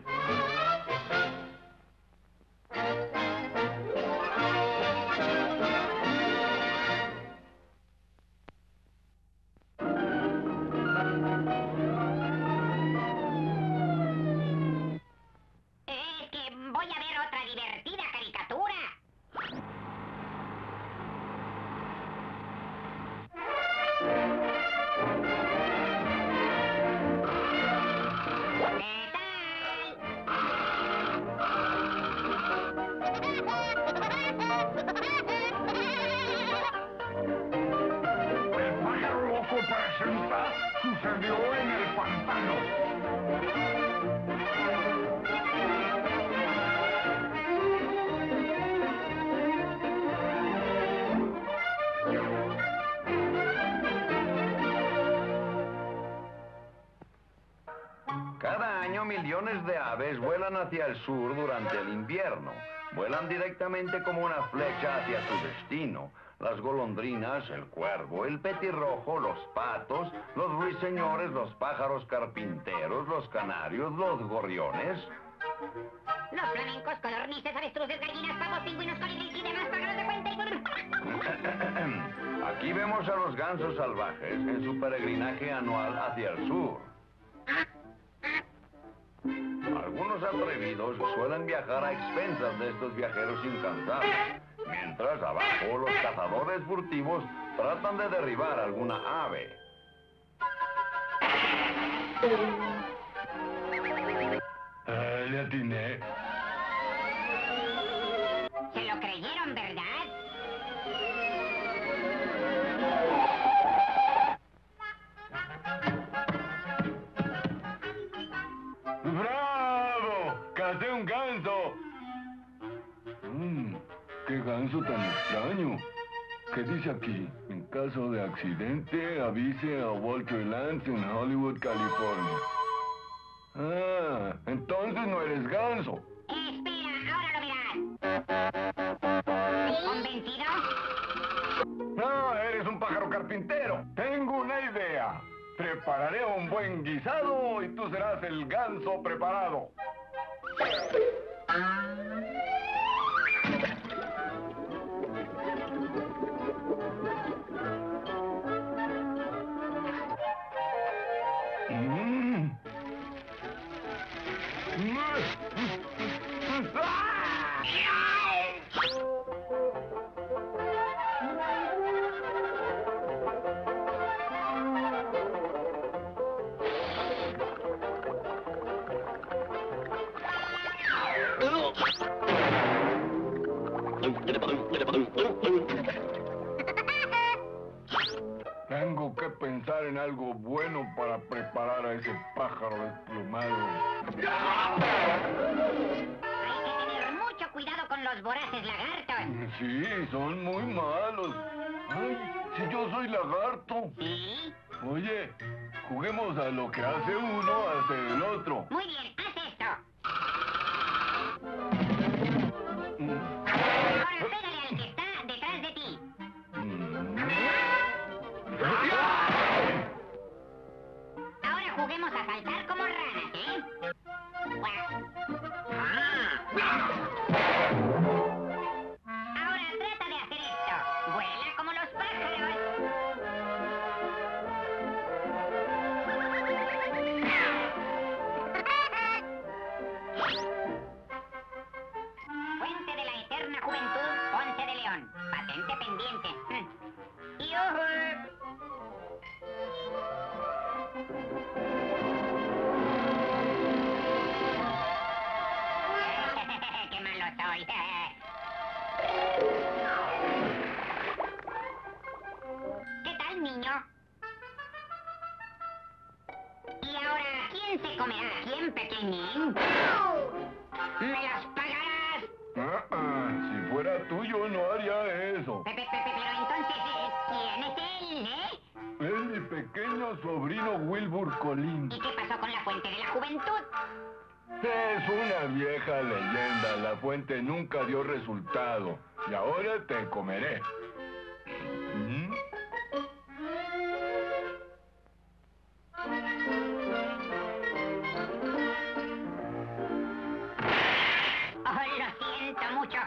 Es que voy a ver otra divertida caricatura. El pájaro loco presenta Sucedió en el pantano. Cada año millones de aves vuelan hacia el sur durante el invierno. Vuelan directamente como una flecha hacia su destino. Las golondrinas, el cuervo, el petirrojo, los patos, los ruiseñores, los pájaros carpinteros, los canarios, los gorriones. Los flamencos, codornices, avestruces, gallinas, pavos, pingüinos, colibríes y demás pájaros de cuenta y... Aquí vemos a los gansos salvajes en su peregrinaje anual hacia el sur. Algunos atrevidos suelen viajar a expensas de estos viajeros incansables, mientras abajo los cazadores furtivos tratan de derribar alguna ave. Eh, le atiné. Se lo creyeron, ¿verdad? ¡Bravo! ¡Cazé un ganso! Mmm, qué ganso tan extraño. ¿Qué dice aquí? En caso de accidente, avise a Walter Lance en Hollywood, California. Ah, entonces no eres ganso. Espera, ahora lo verás. ¿Convencido? No, eres un pájaro carpintero. Tengo una idea. Prepararé un buen guisado y tú serás el ganso preparado. Mm. Tengo que pensar en algo bueno para preparar a ese pájaro desplumado. Hay que tener cuidado con los voraces lagartos. Sí, son muy malos. Ay, si yo soy lagarto. ¿Sí? Oye, juguemos a lo que hace uno, hace el otro. Muy bien, haz esto. Mm. Ahora pégale al que está detrás de ti. Mm. Ahora juguemos a saltar como ranas, ¿eh? Ahora trata de hacer esto. Vuela como los pájaros. Fuente de la eterna juventud, Ponce de León. Patente pendiente. ¡Yujú! ¡Qué malo soy! ¿Qué tal, niño? ¿Y ahora quién se comerá a quién, pequeñín? ¡Me las pagarás! Ah, ah, si fuera tuyo no haría eso. Pepe, Pepe, pero entonces, eh, ¿quién es él, eh? Es mi pequeño sobrino Wilbur Colín. ¿Y qué pasó con la fuente de la juventud? Es una vieja leyenda. La fuente nunca dio resultado. Y ahora te comeré. ¿Mm? Oh, lo siento mucho.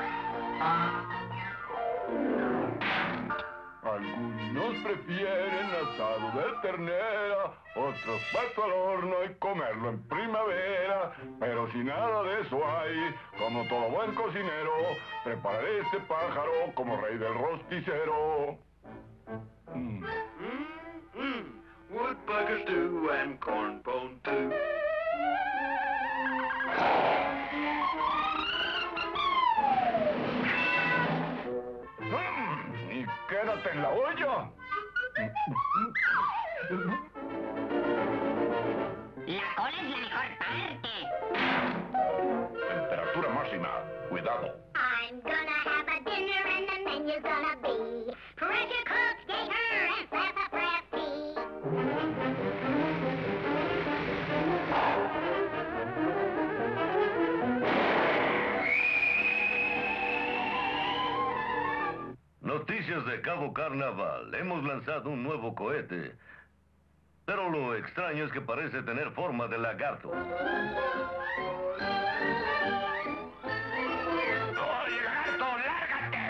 Algunos prefieren asado de ternera, otros pato al horno y comerlo en primavera. Pero si nada de eso hay, como todo buen cocinero, prepararé este pájaro como rey del rosticero. Mm. Mm-hmm. Woodpecker stew and corn pone too. Mm, y quédate en la olla. La cola es la mejor parte. Temperatura máxima. Cuidado. I'm gonna have a dinner and the menu's gonna be pressure cooked gator and sassafras tea. Noticias de Cabo Carnaval. Hemos lanzado un nuevo cohete. Pero lo extraño es que parece tener forma de lagarto. ¡Oye, gato, lárgate!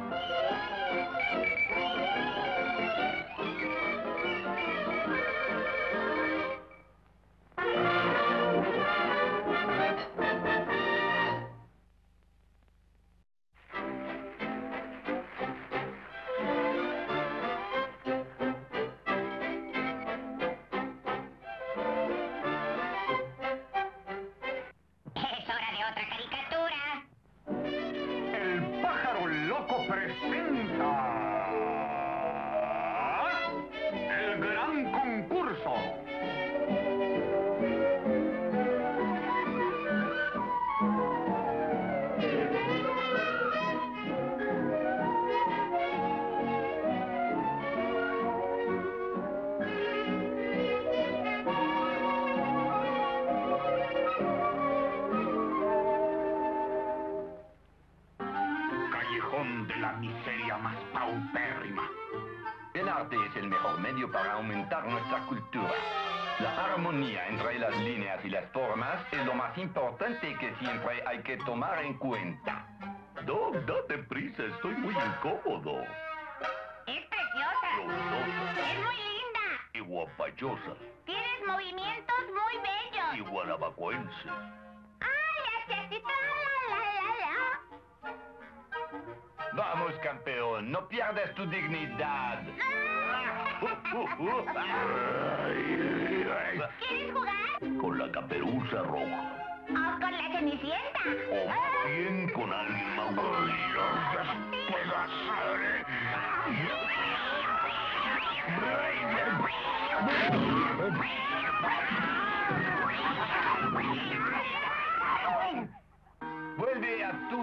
Es hora de otra caricatura. El pájaro loco presenta el gran concurso. Callejón de la miseria más paupérrima. El arte es el mejor medio para aumentar nuestra cultura. La armonía entre las líneas y las formas es lo más importante que siempre hay que tomar en cuenta. Doc, date prisa, estoy muy incómodo. Es preciosa. Preciosa. Es muy linda. Y guapachosa. Tienes movimientos muy bellos. Y guanabacoense. ¡Ay, hace así! ¡La, la, la, la! Vamos, campeón, no pierdas tu dignidad. ¿Quieres jugar? Con la caperuza roja. ¿O con la cenicienta? O más bien con alguien más bueno. Despedazaré. Vuelve a tu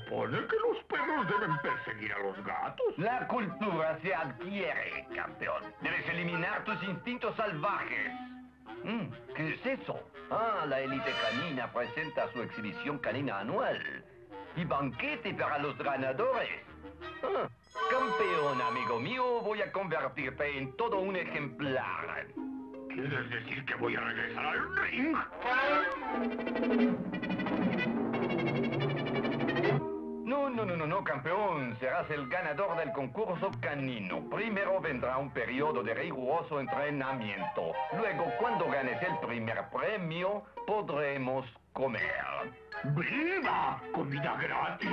supone que los perros deben perseguir a los gatos. La cultura se adquiere, campeón. Debes eliminar tus instintos salvajes. Mm, ¿qué es eso? Ah, la élite canina presenta su exhibición canina anual. Y banquete para los ganadores. Ah, campeón, amigo mío, voy a convertirte en todo un ejemplar. ¿Quieres decir que voy a regresar al ring? No, no, no, no, no, campeón. Serás el ganador del concurso canino. Primero vendrá un periodo de riguroso entrenamiento. Luego, cuando ganes el primer premio, podremos comer. ¡Viva! ¡Comida gratis!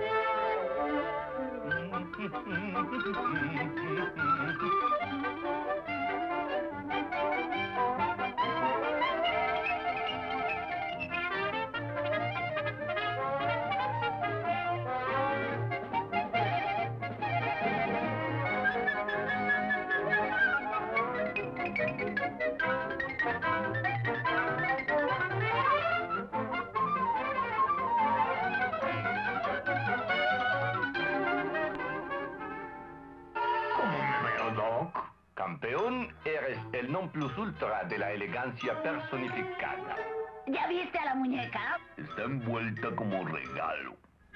Campeón, eres el non plus ultra de la elegancia personificada. ¿Ya viste a la muñeca? Está envuelta como regalo.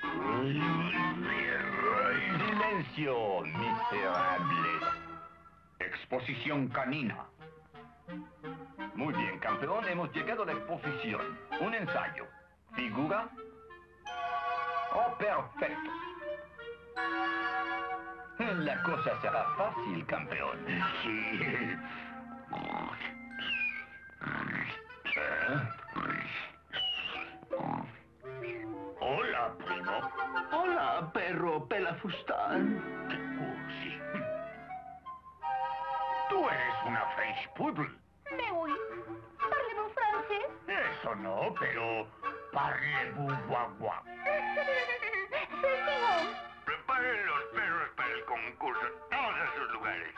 Silencio, miserables. Exposición canina. Muy bien, campeón, hemos llegado a la exposición. Un ensayo. ¿Figura? Oh, perfecto. La cosa será fácil, campeón. Sí. Hola, primo. Hola, perro pelafustán. Qué cursi. Tú eres una French Poodle. Mais oui. Parlez-vous français? Eso no, pero... Parlez-vous guagua. C'est Simon. Preparen los perros para el concurso. Todos a sus lugares.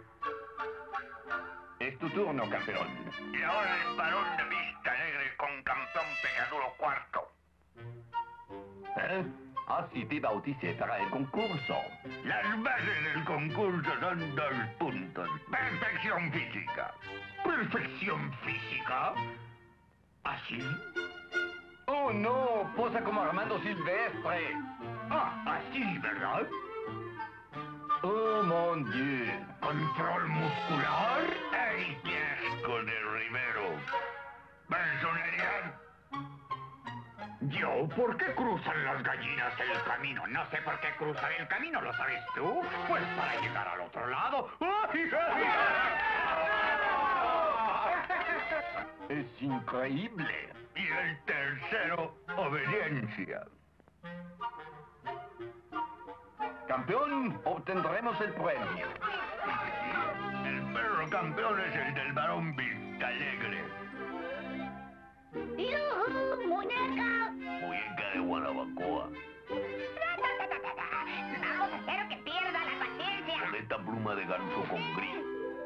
Es tu turno, campeón. Y ahora el varón de vista alegre con campeón pegaduro cuarto. ¿Eh? Así te bauticé para el concurso. Las bases del concurso son dos puntos. Perfección física. ¿Perfección física? ¿Así? Oh, no, posa como Armando Silvestre. Ah, así, ¿verdad? Oh, mon Dieu. ¿Control muscular? ¡Ay, qué asco de Rivero! ¿Personalidad? Yo, ¿por qué cruzan las gallinas el camino? No sé por qué cruzan el camino, ¿lo sabes tú? Pues para llegar al otro lado. Es increíble. Y el tercero, obediencia. Campeón, obtendremos el premio. El perro campeón es el del varón Vista Alegre. ¡Yujú! ¡Muñeca! Muñeca de Guanabacoa. Vamos a hacer que pierda la paciencia. Con esta pluma de ganso con gris.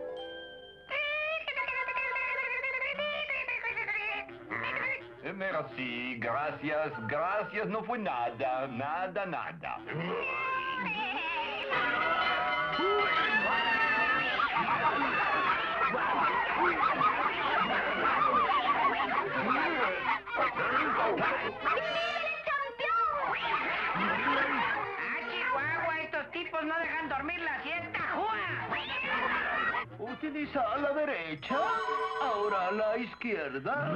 Eh, merci, gracias, gracias, no fue nada, nada, nada. Chihuahua, estos tipos no dejan dormir la siesta, ¡Jua! Utiliza a la derecha, ahora a la izquierda.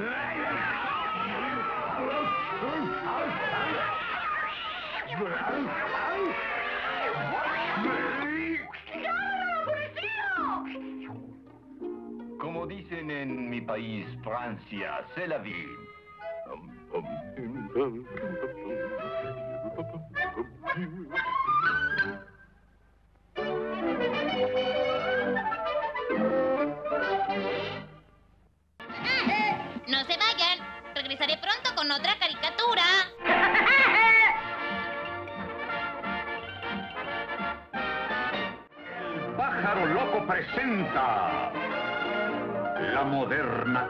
Como dicen en mi país, Francia, c'est la vie. No se vayan. Regresaré pronto con otra caricatura. El pájaro loco presenta la moderna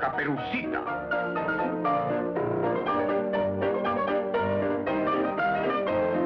Caperucita.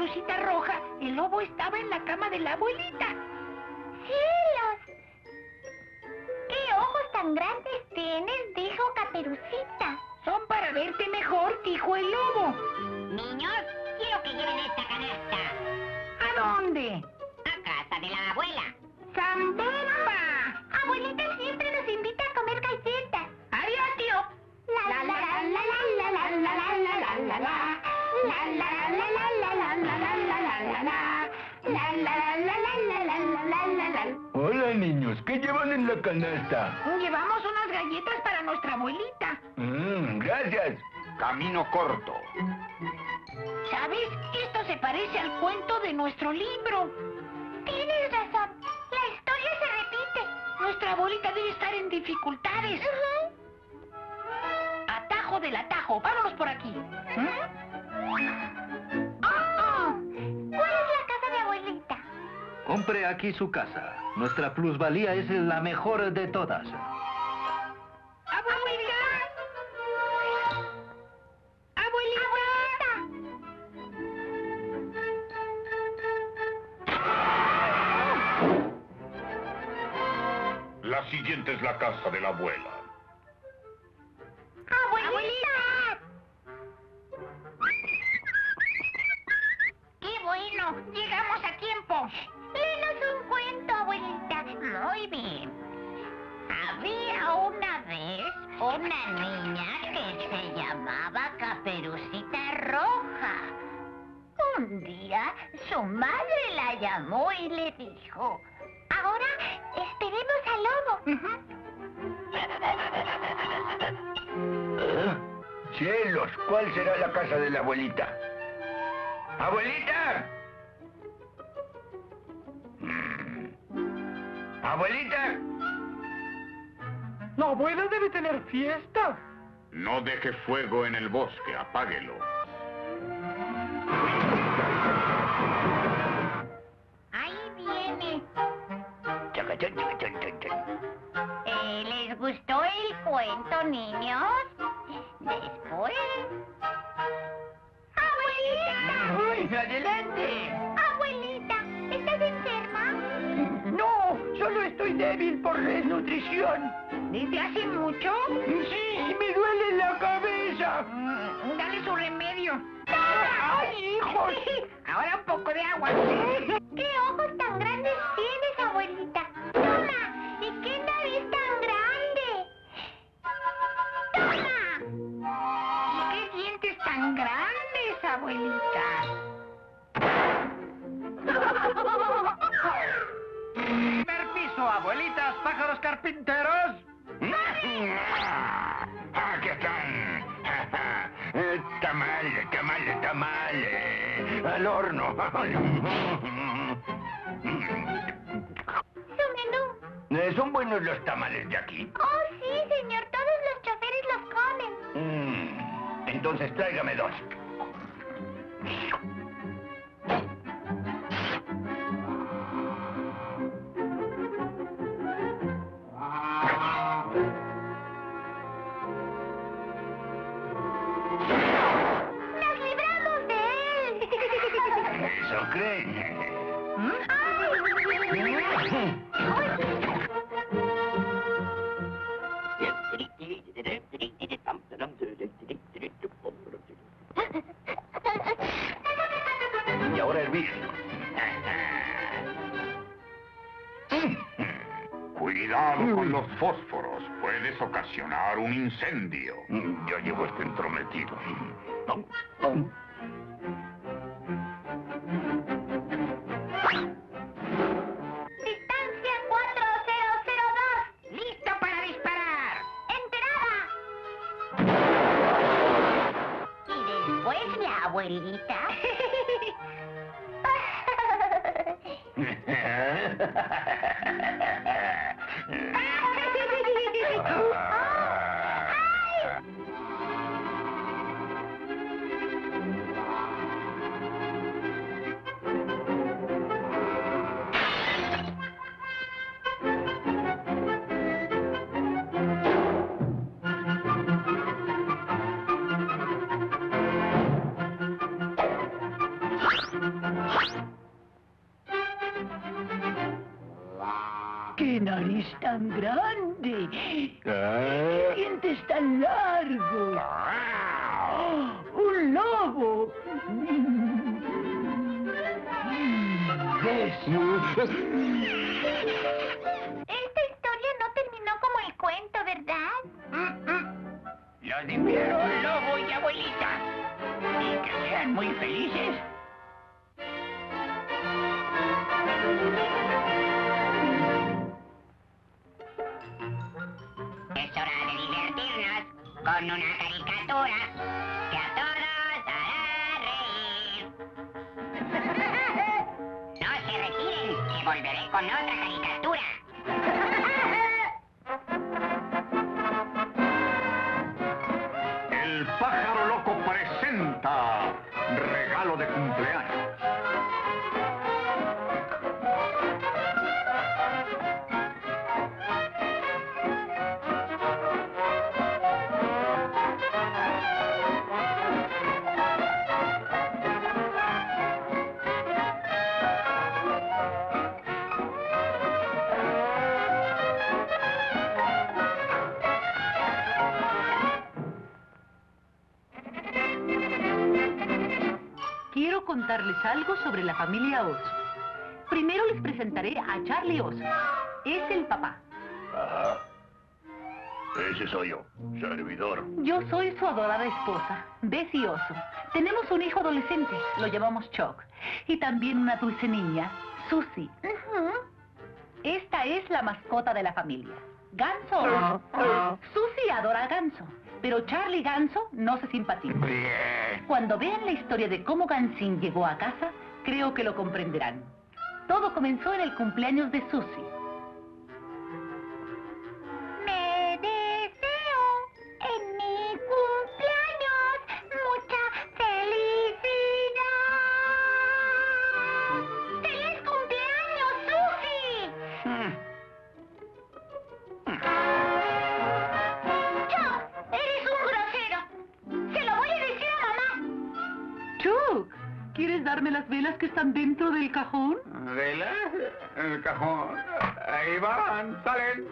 Caperucita Roja, el lobo estaba en la cama de la abuelita. ¡Cielos! ¿Qué ojos tan grandes tienes? Dijo Caperucita. Son para verte mejor, dijo el lobo. Niños, quiero que lleven esta canasta. ¿A dónde? A casa de la abuela. ¡Zambomba! Abuelita siempre nos invita a comer galletas. ¡Adiós, tío! La la la la la la la la la la la la la. La la la la la la la la la la la la. La la la la la la la la la la. Hola, niños. ¿Qué llevan en la canasta? Llevamos unas galletas para nuestra abuelita. Mmm, gracias. Camino corto. ¿Sabes? Esto se parece al cuento de nuestro libro. Tienes razón. La historia se repite. Nuestra abuelita debe estar en dificultades. Uh-huh. Atajo del atajo. Vámonos por aquí. ¿Mm? Oh, ¿cuál es la casa de abuelita? Compre aquí su casa. Nuestra plusvalía es la mejor de todas. ¡Abuelita! ¡Abuelita! La siguiente es la casa de la abuela. ¡Abuelita! ¡Qué bueno! ¡Llegamos a tiempo! Léenos un cuento, abuelita. Muy bien. Había una vez una niña que se llamaba Caperucita Roja. Un día su madre la llamó y le dijo: ahora esperemos al lobo. ¿Eh? ¡Cielos! ¿Cuál será la casa de la abuelita? ¡Abuelita! Mm. ¿Abuelita? La abuela debe tener fiesta. No deje fuego en el bosque, apáguelo. Ahí viene. Chacachán, chacachán, chacachán. Eh, ¿Les gustó el cuento, niños? Después... ¡Abuelita! ¡Uy, adelante! ¡Abuelita! ¿Estás enferma? No, solo estoy débil por desnutrición. ¿Desde hace mucho? Sí, me duele la cabeza. Mm, dale su remedio. ¡Ay, hijos! Ahora un poco de agua. ¿Qué ojos tan grandes tienes, abuelita? ¡Toma! ¿Y qué nariz tan grande? ¡Toma! ¿Y qué dientes tan grandes, abuelita? Permiso, abuelitas, pájaros carpinteros. ¡Ah, qué están! Eh, Tamales, tamales, tamales. Al horno. Su menú. Eh, ¿Son buenos los tamales de aquí? Oh, sí, señor. Todos los choferes los comen. Mm, entonces tráigame dos. ¡Nos libramos de él! ¿Eso creen? Y ahora hervir. Cuidado con los fósforos. Puedes ocasionar un incendio. Yo llevo esto entrometido. Distancia cuatro cero cero dos. ¡Listo para disparar! ¡Enterada! Y después la abuelita... ¡Qué nariz tan grande! ¡Qué dientes tan largos! ¡Un lobo! Esta historia no terminó como el cuento, ¿verdad? Los difiero, lobo y abuelita. Y que sean muy felices. Es hora de divertirnos con una caricatura que a todos hará reír. No se retiren, que volveré con otra caricatura. El pájaro loco presenta regalo de cumpleaños. Quiero contarles algo sobre la familia Oso. Primero les presentaré a Charlie Oso. Es el papá. Ajá. Ese soy yo, servidor. Yo soy su adorada esposa, Bessie Oso. Tenemos un hijo adolescente, lo llamamos Chuck. Y también una dulce niña, Susie. Esta es la mascota de la familia, Ganso Oso. Susie adora a Ganso, pero Charlie Ganso no se simpatiza. Bien. Cuando vean la historia de cómo Gansín llegó a casa, creo que lo comprenderán. Todo comenzó en el cumpleaños de Susie. Me deseo en mi cumpleaños mucha felicidad. ¡Feliz cumpleaños, Susie! Chuck, eres un grosero. Se lo voy a decir a mamá. Chuck, ¿quieres darme las velas que están dentro del cajón? ¿Velas? En el cajón. Ahí van, salen.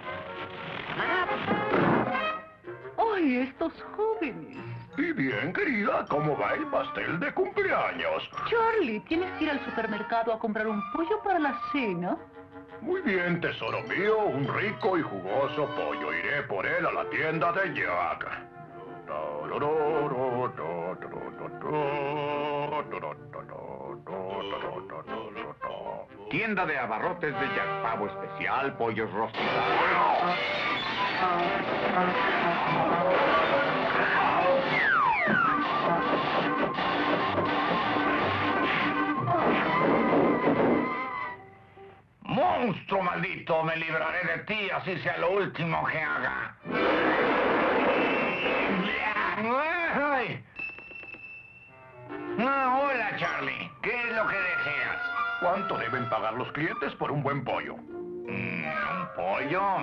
¡Ay, estos jóvenes! Y bien, querida, ¿cómo va el pastel de cumpleaños? Charlie, ¿tienes que ir al supermercado a comprar un pollo para la cena? Muy bien, tesoro mío, un rico y jugoso pollo. Iré por él a la tienda de Jack. Tienda de abarrotes de Jack. Pavo especial, pollos rostizados. ¡Monstruo maldito! Me libraré de ti, así sea lo último que haga. ¡Ay! Ah, hola, Charlie. ¿Qué es lo que deseas? ¿Cuánto deben pagar los clientes por un buen pollo? Mm, ¿Un pollo?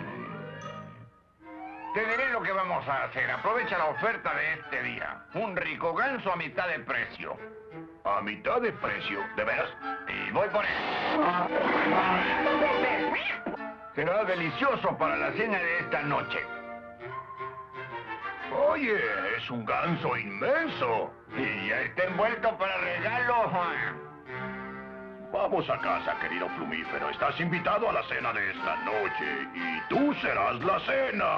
Te diré lo que vamos a hacer. Aprovecha la oferta de este día. Un rico ganso a mitad de precio. ¿A mitad de precio? ¿De veras? Y voy por él. Será delicioso para la cena de esta noche. Oye, es un ganso inmenso. Y ya está envuelto para regalo. Vamos a casa, querido plumífero. Estás invitado a la cena de esta noche. Y tú serás la cena.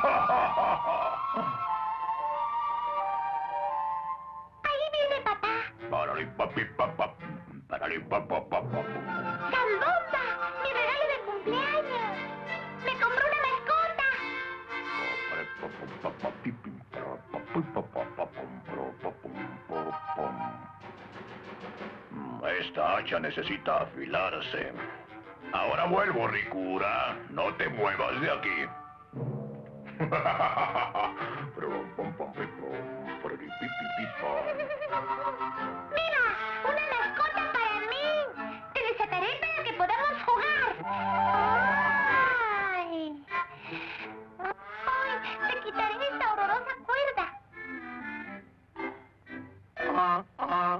Ahí viene papá. Paralipapipapap, paralipapapapap. ¡Zambomba! ¡Mi regalo de cumpleaños! ¡Me compró una mascota! Esta hacha necesita afilarse. Ahora vuelvo, ricura. No te muevas de aquí. ¡Mira! ¡Una mascota para mí! ¡Te desataré para que podamos jugar! ¡Ay! ¡Ay! ¡Te quitaré esta horrorosa cuerda!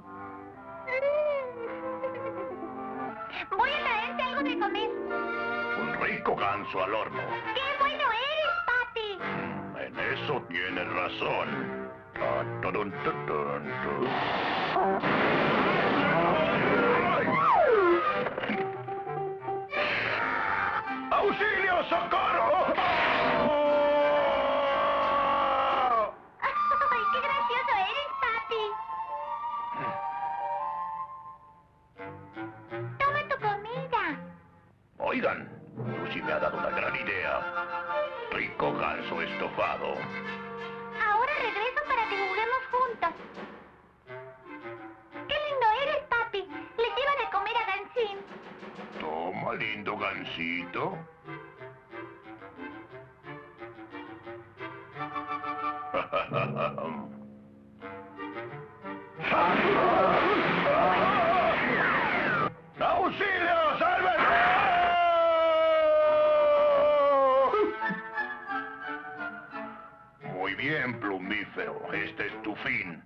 Voy a traerte algo de comer. Un rico ganso al horno. ¡Qué bueno eres, papi! En eso tienes razón. Ta, turun, tu, turun, tu. ¡Auxilio, socorro! ¡Ay, qué gracioso eres, papi! Toma tu comida. Oigan, Lucy me ha dado una gran idea. Rico ganso estofado. Ahora regreso para que juguemos juntos. ¡Qué lindo eres, papi! Le lleva de comer a Gansín. Toma, lindo gansito. ¡Auxilio! ¡Sálvenme! Muy bien, plumífero. Este es tu fin.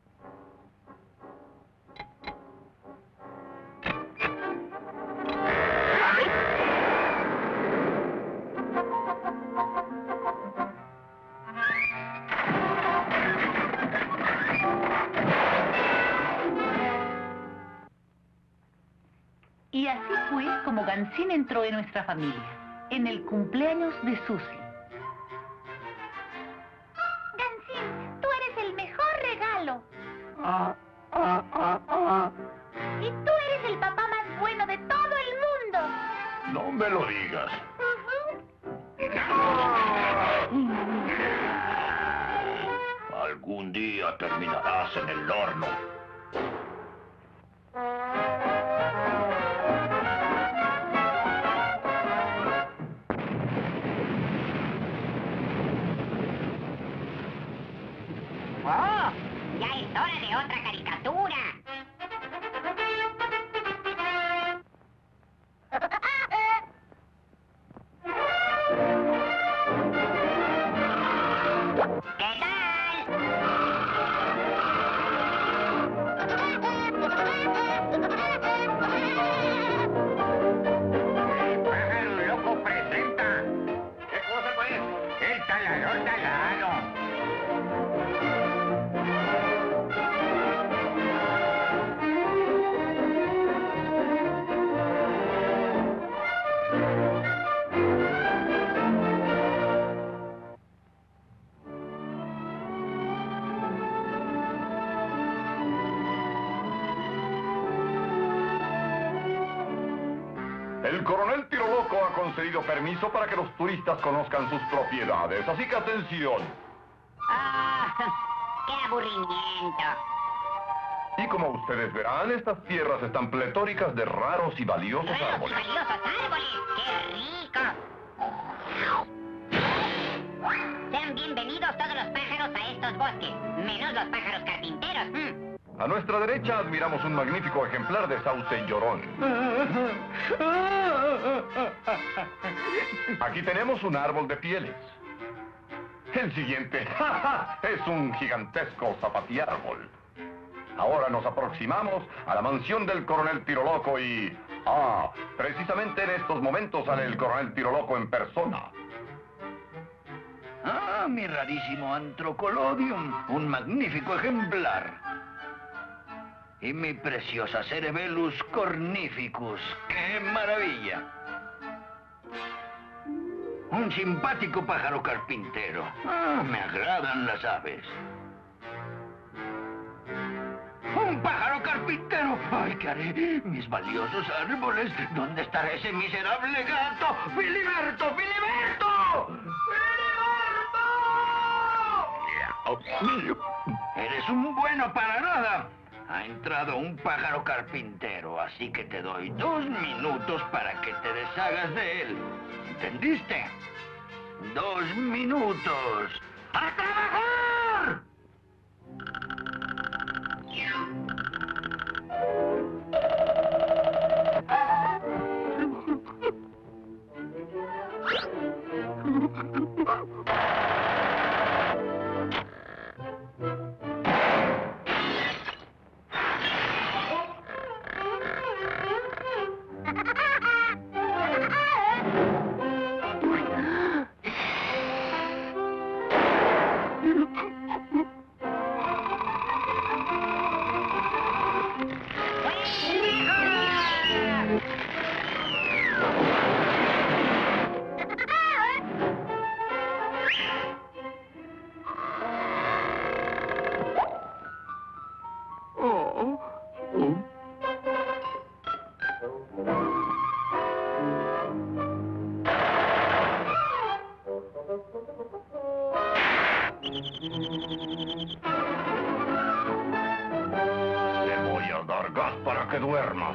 Y así fue como Gansín entró en nuestra familia, en el cumpleaños de Susie. Gansín, tú eres el mejor regalo. Ah, ah, ah, ah. Y tú eres el papá más bueno de todo el mundo. No me lo digas. Algún día terminarás en el horno. ¡Oh! Ya es hora de otra caricatura. ¿Qué El pájaro loco presenta. ¿Qué cosa, pues? El taladro talado. El coronel Tiro Loco ha concedido permiso para que los turistas conozcan sus propiedades, así que atención. ¡Ah! ¡Qué aburrimiento! Y como ustedes verán, estas tierras están pletóricas de raros y valiosos ¡Raros y árboles. valiosos árboles! ¡Qué rico! Sean bienvenidos todos los pájaros a estos bosques, menos los pájaros carpinteros. Mm. A nuestra derecha admiramos un magnífico ejemplar de sauce llorón. Aquí tenemos un árbol de pieles. El siguiente es un gigantesco zapatiárbol. Ahora nos aproximamos a la mansión del coronel Tiro Loco y... Ah, precisamente en estos momentos sale el coronel Tiro Loco en persona. Ah, mi rarísimo Antrocolodium, un magnífico ejemplar. Y mi preciosa Cerebellus cornificus, ¡qué maravilla! Un simpático pájaro carpintero. Ah, me agradan las aves. ¡Un pájaro carpintero! ¡Ay, qué haré! Mis valiosos árboles. ¿Dónde estará ese miserable gato? ¡Filiberto! ¡Filiberto! ¡Filiberto! Eres un bueno para nada. Ha entrado un pájaro carpintero, así que te doy dos minutos para que te deshagas de él. ¿Entendiste? Dos minutos. ¡A trabajar! Te voy a dar gas para que duermas.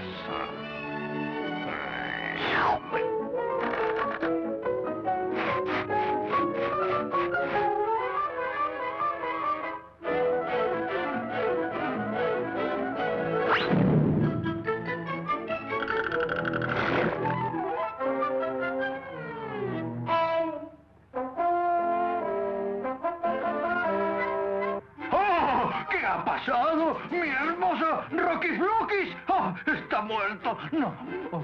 ¿Qué ha pasado? ¡Mi hermosa Rocky Flokis! ¡Oh, está muerto! ¡No! Oh.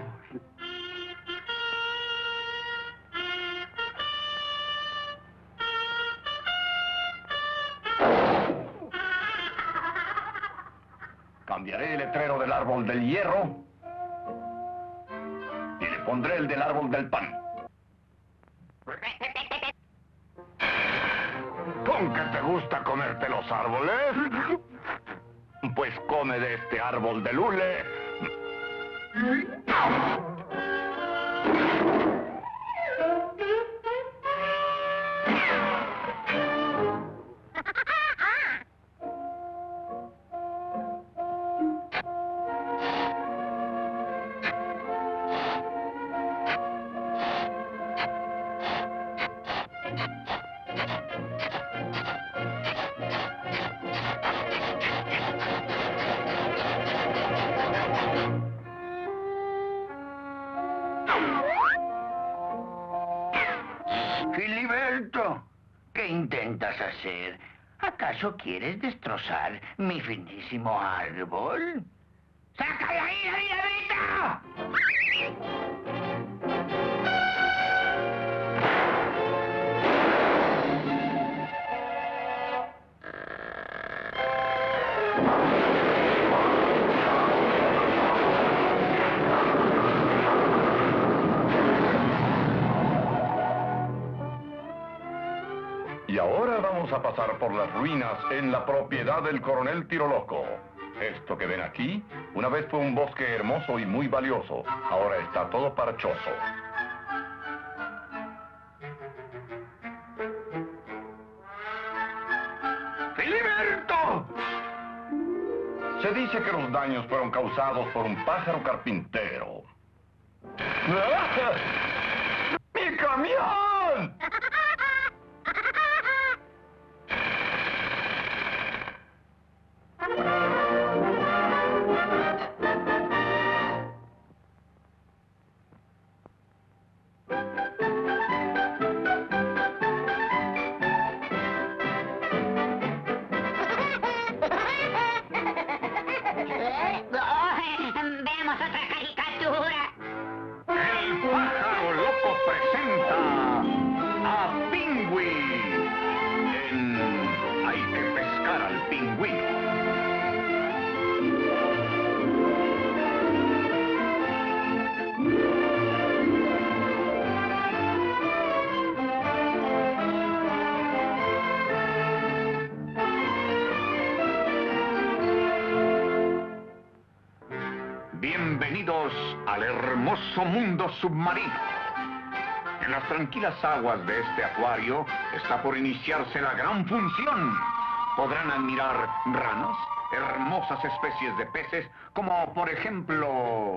Cambiaré el letrero del árbol del hierro y le pondré el del árbol del pan. ¿Con qué te gusta comerte los árboles? Pues come de este árbol de lule. Filiberto, ¿qué intentas hacer? ¿Acaso quieres destrozar mi finísimo árbol? ¡Saca de ahí la dinamita! Y ahora vamos a pasar por las ruinas en la propiedad del coronel Tiroloco. Esto que ven aquí, una vez fue un bosque hermoso y muy valioso. Ahora está todo parchoso. ¡Filiberto! Se dice que los daños fueron causados por un pájaro carpintero. ¡Mi camión! Veamos otra caricatura. El pájaro loco presenta a Pingüi en Hay que pescar al pingüino. Bienvenidos al hermoso mundo submarino. En las tranquilas aguas de este acuario está por iniciarse la gran función. Podrán admirar ranas, hermosas especies de peces, como por ejemplo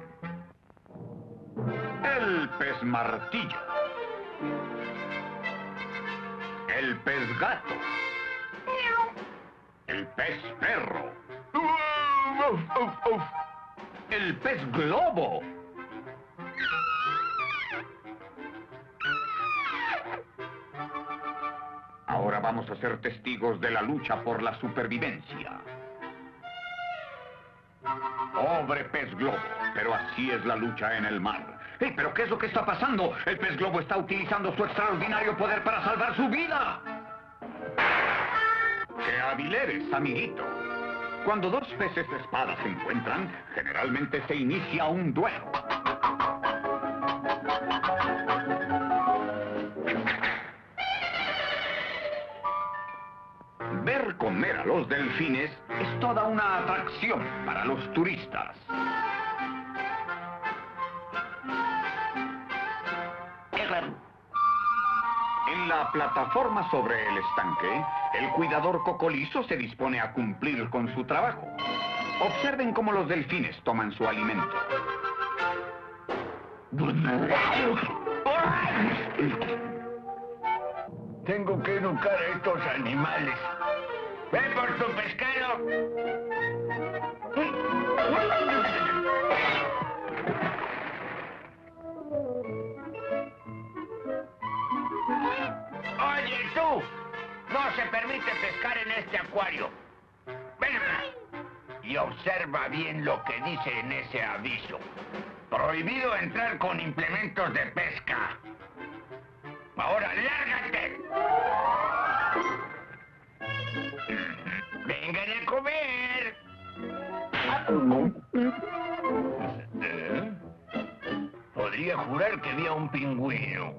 el pez martillo, el pez gato, el pez perro, el pez globo, ahora vamos a ser testigos de la lucha por la supervivencia. Pobre pez globo, pero así es la lucha en el mar. ¡Hey, pero qué es lo que está pasando! El pez globo está utilizando su extraordinario poder para salvar su vida. ¡Qué hábil eres, amiguito! Cuando dos peces de espada se encuentran, generalmente se inicia un duelo. Ver comer a los delfines es toda una atracción para los turistas. En la plataforma sobre el estanque, el cuidador cocolizo se dispone a cumplir con su trabajo. Observen cómo los delfines toman su alimento. Tengo que educar a estos animales. ¡Ven por tu pescado! Oye, tú. No se permite pescar en este acuario. Ven acá. Y observa bien lo que dice en ese aviso. Prohibido entrar con implementos de pesca. Ahora, lárgate. Vengan a comer. ¿Eh? Podría jurar que vi a un pingüino.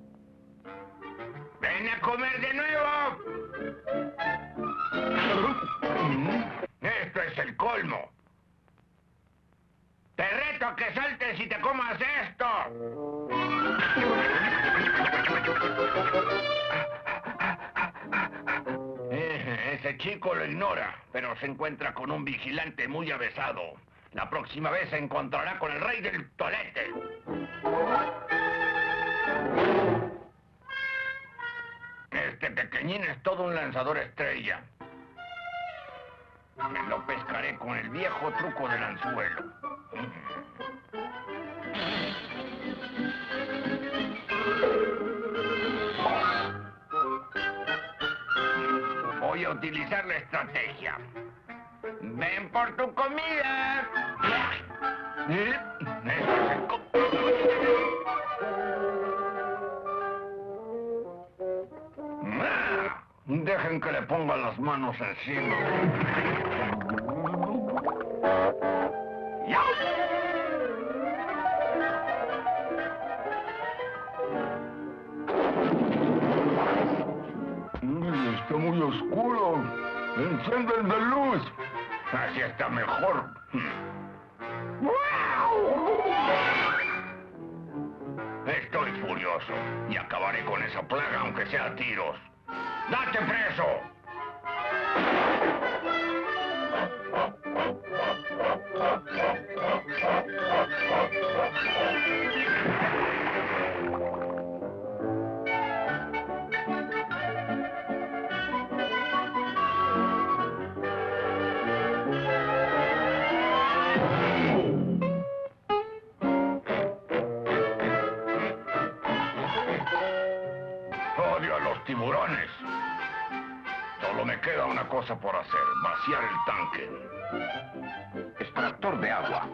¡Ven a comer de nuevo! Esto es el colmo. Te reto a que saltes y te comas esto. Eh, ese chico lo ignora, pero se encuentra con un vigilante muy avesado. La próxima vez se encontrará con el rey del tolete. Este pequeñín es todo un lanzador estrella. Me lo pescaré con el viejo truco del anzuelo. Voy a utilizar la estrategia. ¡Ven por tu comida! ¿Eh? Eso es el co- ¡Ah! Dejen que le ponga las manos encima. ¡Ya! Está muy oscuro. Encienden la luz. Así está mejor. Estoy furioso y acabaré con esa plaga aunque sea a tiros. ¡Date preso! Odio a los tiburones. Solo me queda una cosa por hacer, vaciar el tanque. Extractor de agua.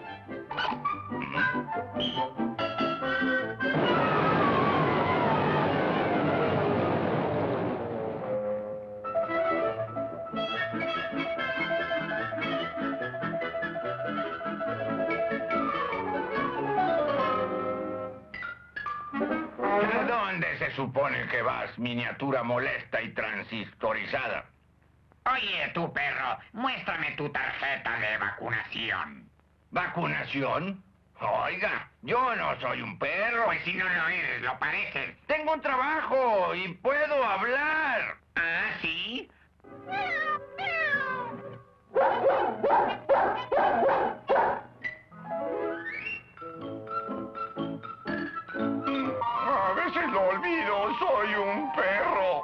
¿A dónde se supone que vas, miniatura molesta y transistorizada? Oye, tú, perro, muéstrame tu tarjeta de vacunación. ¿Vacunación? Oiga, yo no soy un perro. Pues si no lo eres, lo pareces. Tengo un trabajo y puedo hablar. ¿Ah, sí? A veces lo olvido, soy un perro.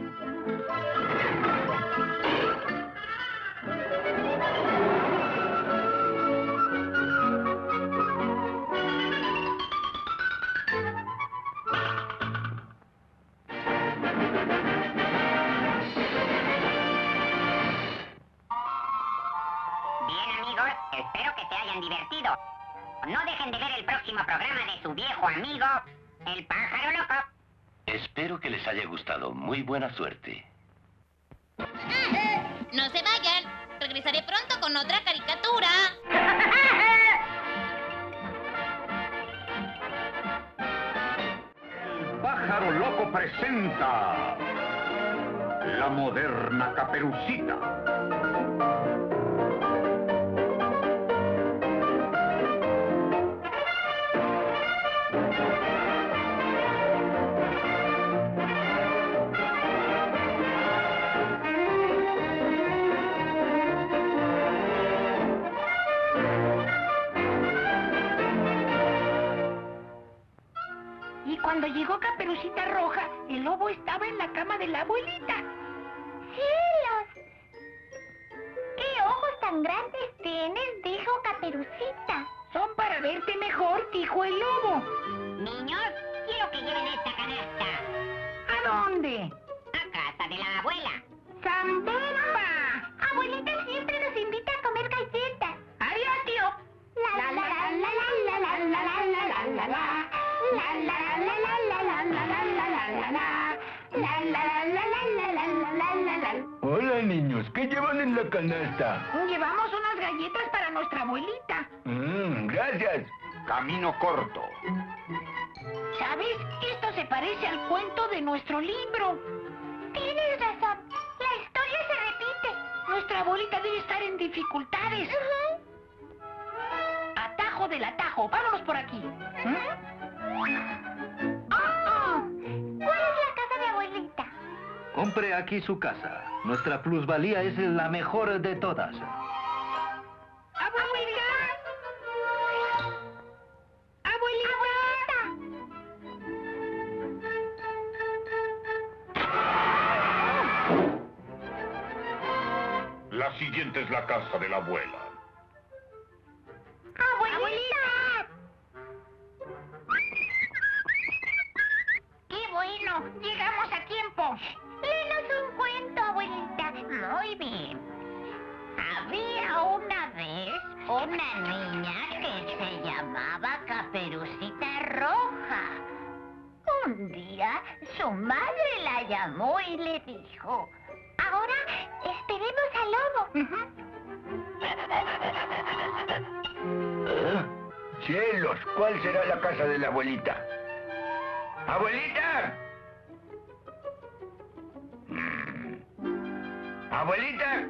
Bien, amigos, espero que se hayan divertido. No dejen de ver el próximo programa de su viejo amigo, el pájaro loco. Espero que les haya gustado. Muy buena suerte. No se vayan. Regresaré pronto con otra caricatura. El pájaro loco presenta la moderna Caperucita. Y cuando llegó Caperucita Roja, el lobo estaba en la cama de la abuelita. ¡Cielos! ¿Qué ojos tan grandes tienes? Dijo Caperucita. Son para verte mejor, dijo el lobo. Niños, quiero que lleven esta canasta. ¿A dónde? A casa de la abuela. ¡Zambomba! Abuelita siempre nos invita a comer galletas. ¡Adiós, tío! La la la la la la la la la la la la. La la la la la la la la la la la la. La la la la la la la la la. Hola, niños. ¿Qué llevan en la canasta? Llevamos unas galletas para nuestra abuelita. Mmm, gracias. Camino corto. ¿Sabes? Esto se parece al cuento de nuestro libro. Tienes razón. La historia se repite. Nuestra abuelita debe estar en dificultades. Uh-huh. Atajo del atajo. Vámonos por aquí. ¿Mm? Oh, ¿cuál es la casa de abuelita? Compre aquí su casa. Nuestra plusvalía es la mejor de todas. ¡Abuelita! ¡Abuelita! La siguiente es la casa de la abuela. ¡Abuelita! ¡Qué bueno! ¡Llegamos a tiempo! Léenos un cuento, abuelita. Muy bien. Había una vez una niña que se llamaba Caperucita Roja. Un día su madre la llamó y le dijo: ahora esperemos al lobo. ¿Eh? ¡Cielos! ¿Cuál será la casa de la abuelita? ¡Abuelita! ¿Abuelita?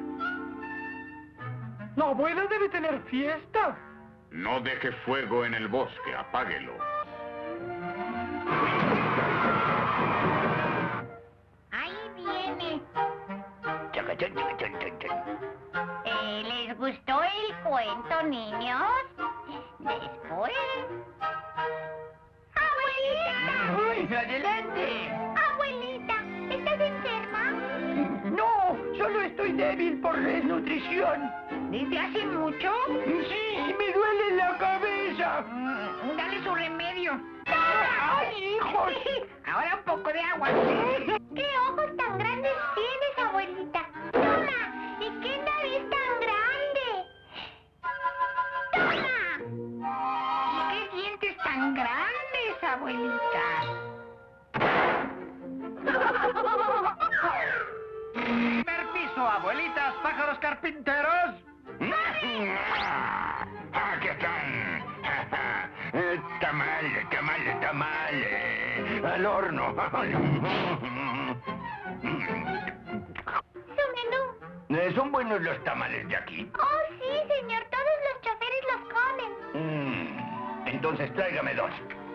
La abuela debe tener fiesta. No deje fuego en el bosque, apáguelo. Ahí viene. Chacachán, chacachán, chacachán. Eh, ¿Les gustó el cuento, niños? Después... ¡Abuelita! ¡Ay, adelante! ¡Abuelita! ¿Estás enferma? No, solo estoy débil por desnutrición. ¿Desde hace mucho? Sí, me duele la cabeza. Mm, dale su remedio. ¡Ay, hijos! Ahora un poco de agua. ¿Qué ojos tan grandes tienes, abuelita? ¡Toma! ¿Y qué nariz tan grande? ¡Toma! ¿Y qué dientes tan grandes, abuelita? Permiso, abuelitas, pájaros carpinteros. ¡Aquí están! Tamales, tamales, tamales. Al horno. Su menú. Eh, ¿Son buenos los tamales de aquí? Oh, sí, señor. Todos los choferes los comen. Mm, entonces tráigame dos.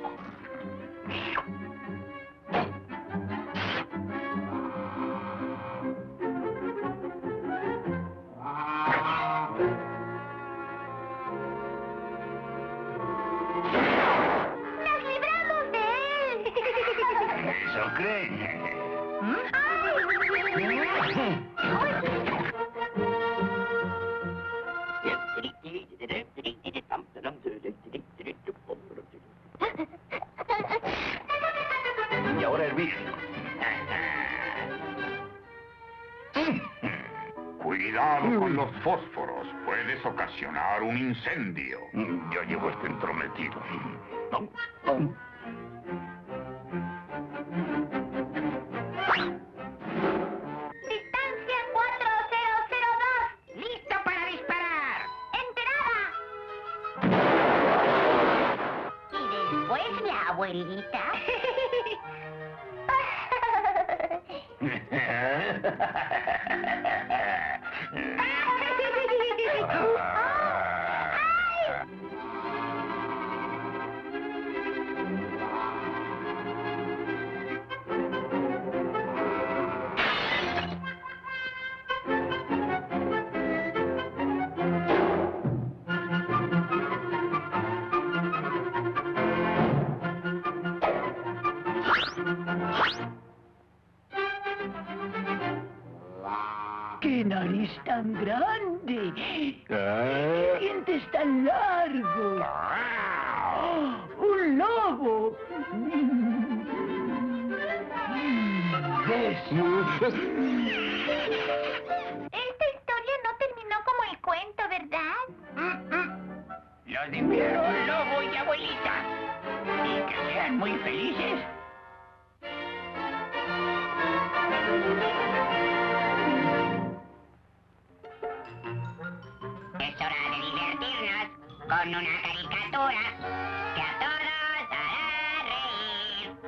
¡Nos libramos de él! ¿Eso creen? Y ahora hervir. Cuidado con los fósforos. Puedes ocasionar un incendio. Yo llevo esto entrometido. Distancia cuatro cero cero dos. ¡Listo para disparar! ¡Enterada! Y después la abuelita... ¡Qué nariz tan grande! ¡Qué dientes tan largos! ¡Un lobo! Esta historia no terminó como el cuento, ¿verdad? Los dijeron lobo y abuelita. Y que sean muy felices. Es hora de divertirnos con una caricatura que a todos hará reír.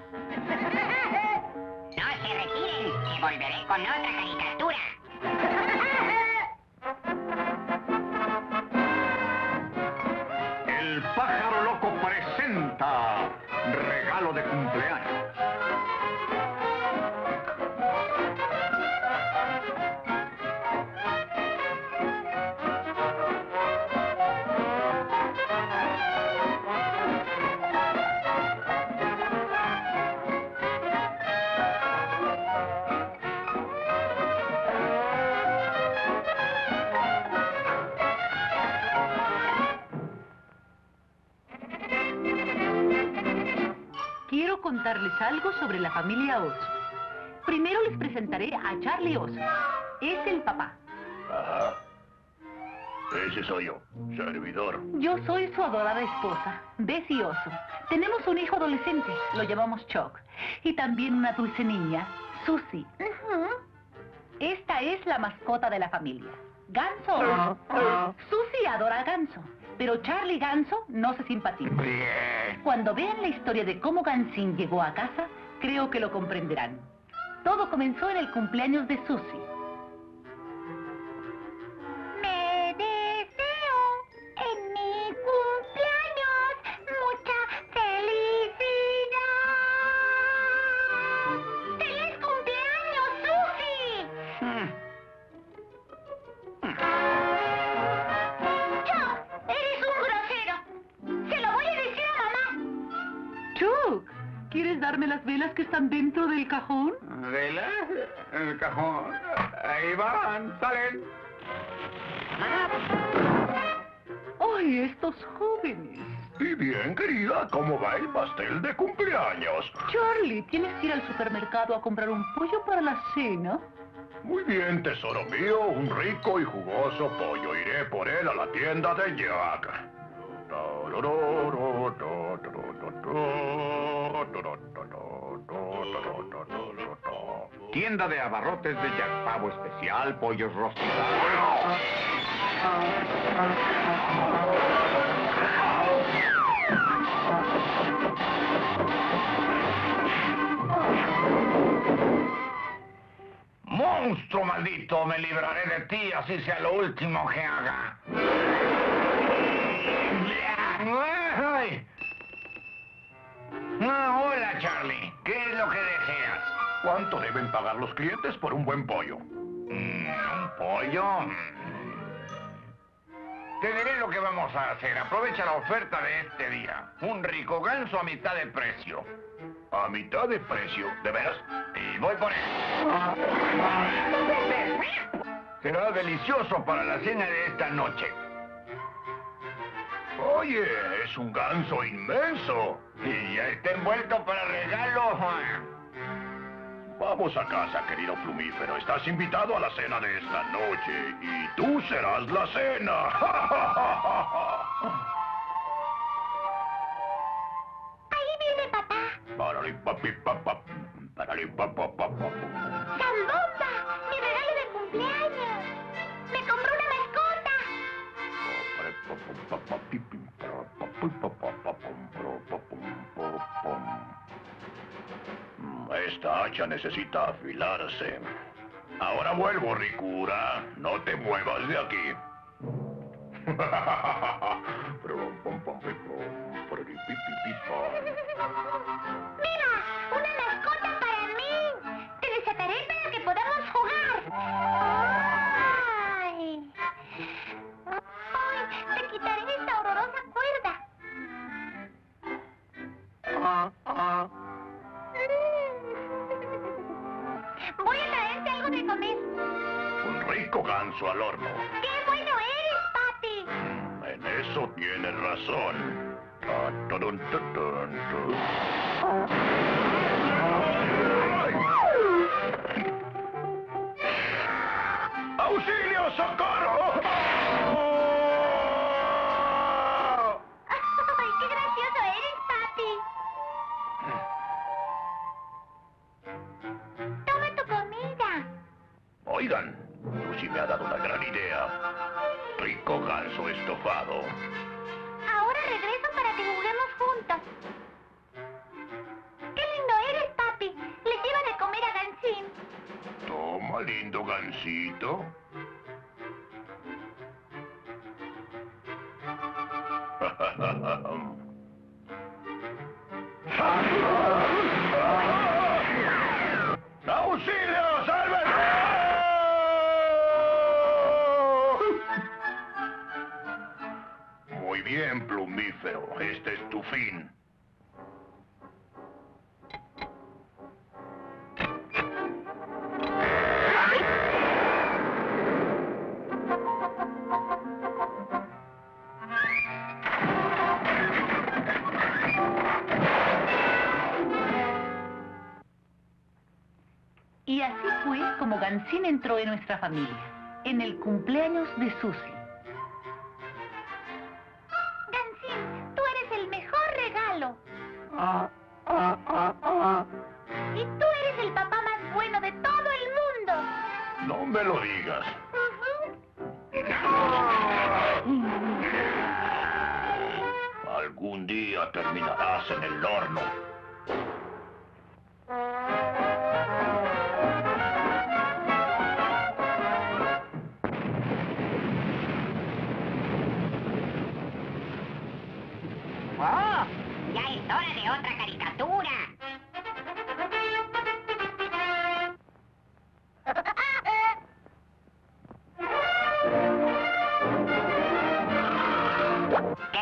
No se retiren, que volveré con otra caricatura. El pájaro loco presenta regalo de cumpleaños. Quiero contarles algo sobre la familia Oso. Primero les presentaré a Charlie Oso. Es el papá. Ajá. Ese soy yo, servidor. Yo soy su adorada esposa, Bessie Oso. Tenemos un hijo adolescente, lo llamamos Chuck. Y también una dulce niña, Susie. Esta es la mascota de la familia, Ganso Oso. Susie adora a Ganso, pero Charlie Ganso no se simpatiza. Cuando vean la historia de cómo Gansín llegó a casa, creo que lo comprenderán. Todo comenzó en el cumpleaños de Susie. Me deseo en mi cumpleaños mucha felicidad. ¡Feliz cumpleaños, Susie! Chuck, eres un grosero. Se lo voy a decir a mamá. Chuck, ¿quieres darme las velas que están dentro del cajón? ¿Velas? En el cajón. Ahí van, salen. ¡Ay, estos jóvenes! Y bien, querida, ¿cómo va el pastel de cumpleaños? Charlie, ¿tienes que ir al supermercado a comprar un pollo para la cena? Muy bien, tesoro mío, un rico y jugoso pollo. Iré por él a la tienda de Jack. Tienda de abarrotes de Jack. Pavo especial, pollos rostizados. ¡Monstruo maldito! Me libraré de ti, así sea lo último que haga. ¡Ay! Ah, hola, Charlie. ¿Qué es lo que deseas? ¿Cuánto deben pagar los clientes por un buen pollo? Mm, ¿Un pollo? Te diré lo que vamos a hacer. Aprovecha la oferta de este día. Un rico ganso a mitad de precio. ¿A mitad de precio? ¿De veras? Y voy por él. Será delicioso para la cena de esta noche. Oye, es un ganso inmenso. Y ya está envuelto para regalo. Vamos a casa, querido plumífero. Estás invitado a la cena de esta noche. Y tú serás la cena. Ahí viene papá. Paralipapipapap, paralipapapapap. ¡Zambomba! ¡Mi regalo de cumpleaños! ¡Me compró una mascota! Esta hacha necesita afilarse. Ahora vuelvo, ricura. No te muevas de aquí. ¡Mira! ¡Una mascota para mí! ¡Te desataré para que podamos jugar! ¡Ay! ¡Ay! ¡Te quitaré esta horrorosa cuerda! algo de comer. Un rico ganso al horno. ¡Qué bueno eres, papi! Mm, En eso tienes razón. Ta, turun, tu, tun, tu. ¡Ay! ¡Auxilio, socorro! ¡Ay, qué gracioso eres, papi! Toma tu comida. Oigan, Lucy me ha dado una gran idea. Rico ganso estofado. Ahora regreso para que juguemos juntos. ¡Qué lindo eres, papi! Le lleva de comer a Gansín. Toma, lindo gansito. ¡Auxilio! ¡Sálvese! Muy bien, plumífero. Este es tu fin. Y así fue como Gansín entró en nuestra familia, en el cumpleaños de Susie. Gansín, tú eres el mejor regalo. Ah, ah, ah, ah. Y tú eres el papá más bueno de todo el mundo. No me lo digas. Algún día terminarás en el horno. ¡Oh! Ya es hora de otra caricatura. ¿Qué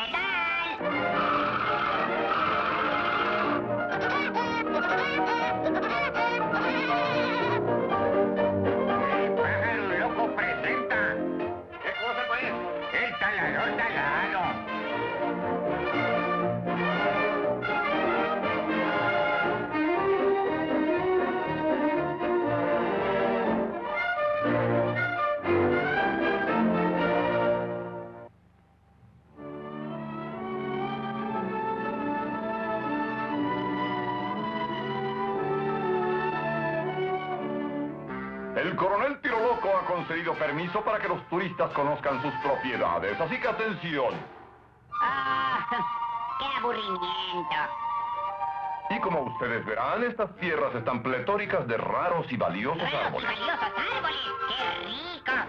El pájaro loco presenta. ¿Qué cosa, pues? El taladro talado. El coronel Tiro Loco ha concedido permiso para que los turistas conozcan sus propiedades, así que atención. ¡Ah! ¡Qué aburrimiento! Y como ustedes verán, estas tierras están pletóricas de raros y valiosos ¡Raros y árboles. valiosos árboles! ¡Qué rico!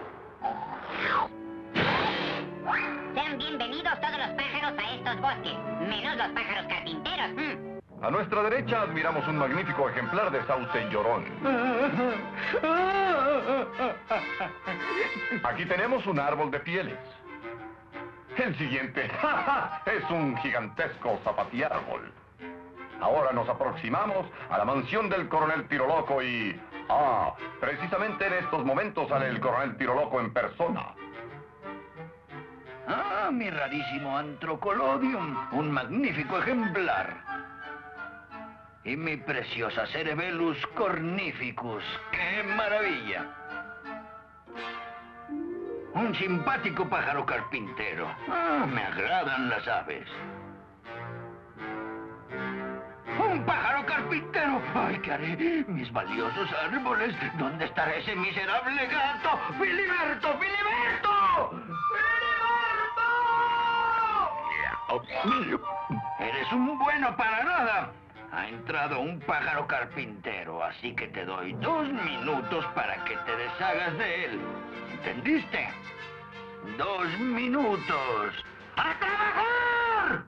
Sean bienvenidos todos los pájaros a estos bosques, menos los pájaros carpinteros. Mm. A nuestra derecha admiramos un magnífico ejemplar de sauce llorón. Aquí tenemos un árbol de pieles. El siguiente es un gigantesco zapatiárbol. Ahora nos aproximamos a la mansión del coronel Tiro Loco y... Ah, precisamente en estos momentos sale el coronel Tiro Loco en persona. Ah, mi rarísimo Antrocolodium, un magnífico ejemplar. Y mi preciosa Cerebellus cornificus, ¡qué maravilla! Un simpático pájaro carpintero. Ah, me agradan las aves. ¡Un pájaro carpintero! ¡Ay, qué haré! Mis valiosos árboles. ¿Dónde estará ese miserable gato? ¡Filiberto! ¡Filiberto! ¡Filiberto! Eres un bueno para nada. Ha entrado un pájaro carpintero, así que te doy dos minutos para que te deshagas de él. ¿Entendiste? Dos minutos. ¡A trabajar!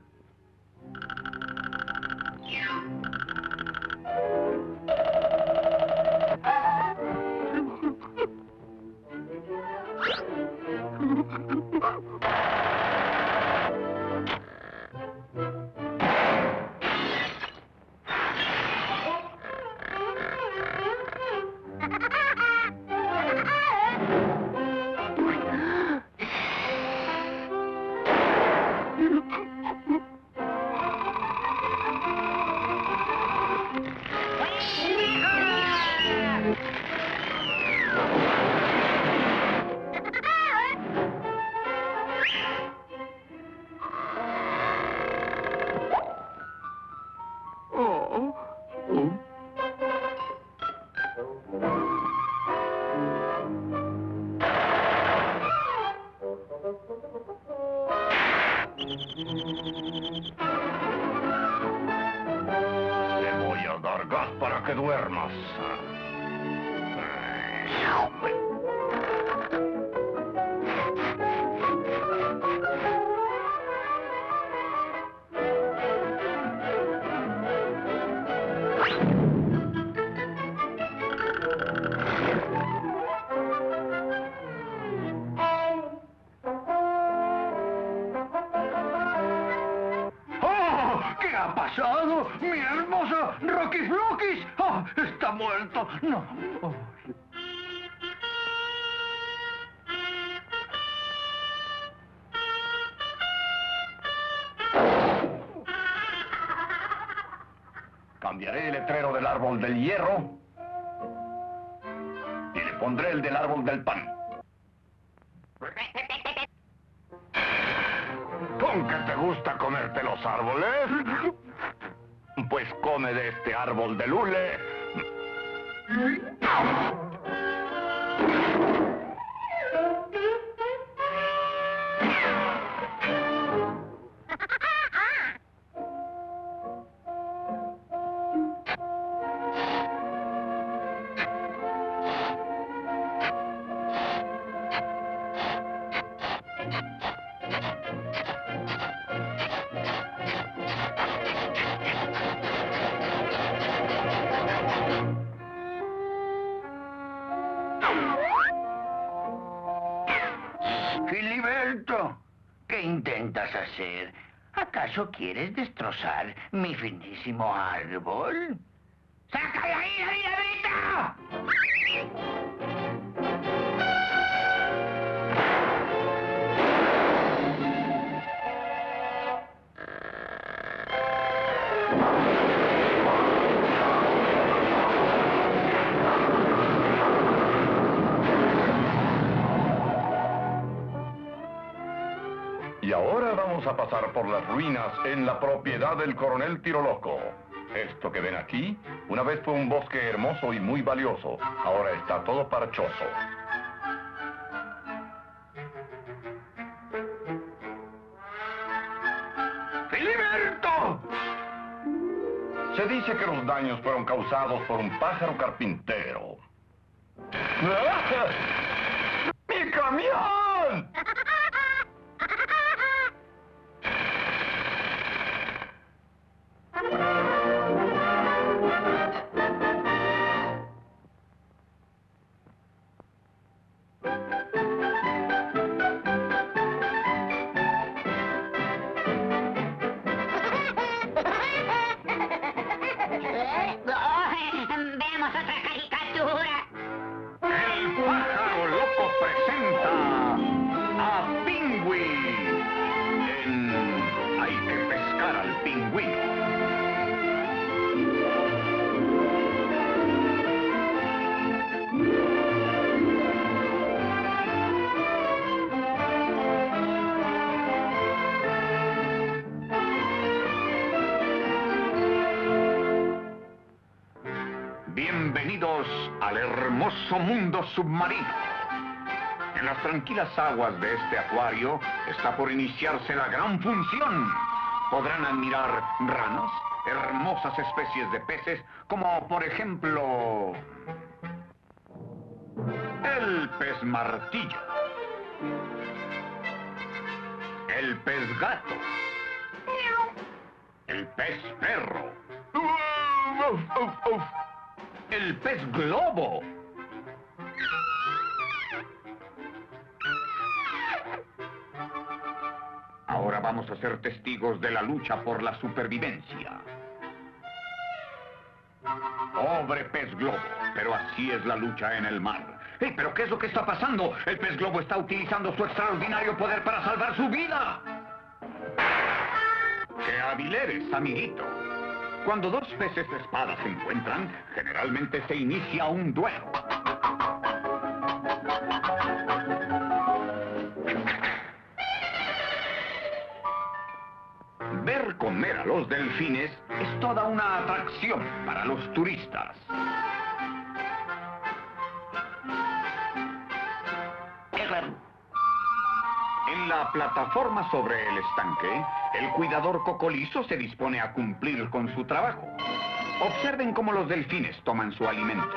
dar gas para que duermas. ¿Qué ha pasado? ¡Mi hermosa Rocky Flokis! ¡Oh, está muerto! ¡No! Oh. Cambiaré el letrero del árbol del hierro y le pondré el del árbol del pan. ¿Con qué te gusta comerte los árboles? Pues come de este árbol de lule. Filiberto, ¿qué intentas hacer? ¿Acaso quieres destrozar mi finísimo árbol? ¡Saca de ahí la dinamita! Y ahora vamos a pasar por las ruinas en la propiedad del coronel Tiroloco. Esto que ven aquí, una vez fue un bosque hermoso y muy valioso. Ahora está todo parchoso. ¡Filiberto! Se dice que los daños fueron causados por un pájaro carpintero. ¡Mi camión! Veamos otra caricatura. El pájaro loco presenta a Pingüi en Hay que pescar al pingüino. Bienvenidos al hermoso mundo submarino. En las tranquilas aguas de este acuario está por iniciarse la gran función. Podrán admirar ranas, hermosas especies de peces, como por ejemplo el pez martillo, el pez gato, el pez perro, el pez globo, ahora vamos a ser testigos de la lucha por la supervivencia. Pobre pez globo, pero así es la lucha en el mar. ¡Hey, pero qué es lo que está pasando! El pez globo está utilizando su extraordinario poder para salvar su vida. ¡Qué hábil eres, amiguito! Cuando dos peces de espada se encuentran, generalmente se inicia un duelo. Ver comer a los delfines es toda una atracción para los turistas. En la plataforma sobre el estanque, el cuidador cocolizo se dispone a cumplir con su trabajo. Observen cómo los delfines toman su alimento.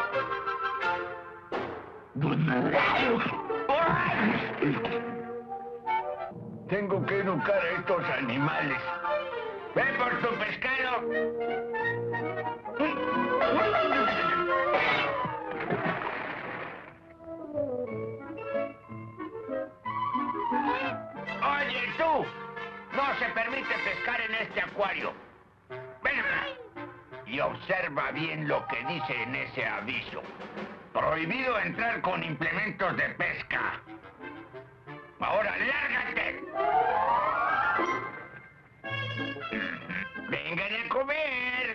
Tengo que educar a estos animales. ¡Ven por tu pescado! Oye, tú. No se permite pescar en este acuario. Ven acá. Y observa bien lo que dice en ese aviso. Prohibido entrar con implementos de pesca. Ahora, lárgate. Vengan a comer.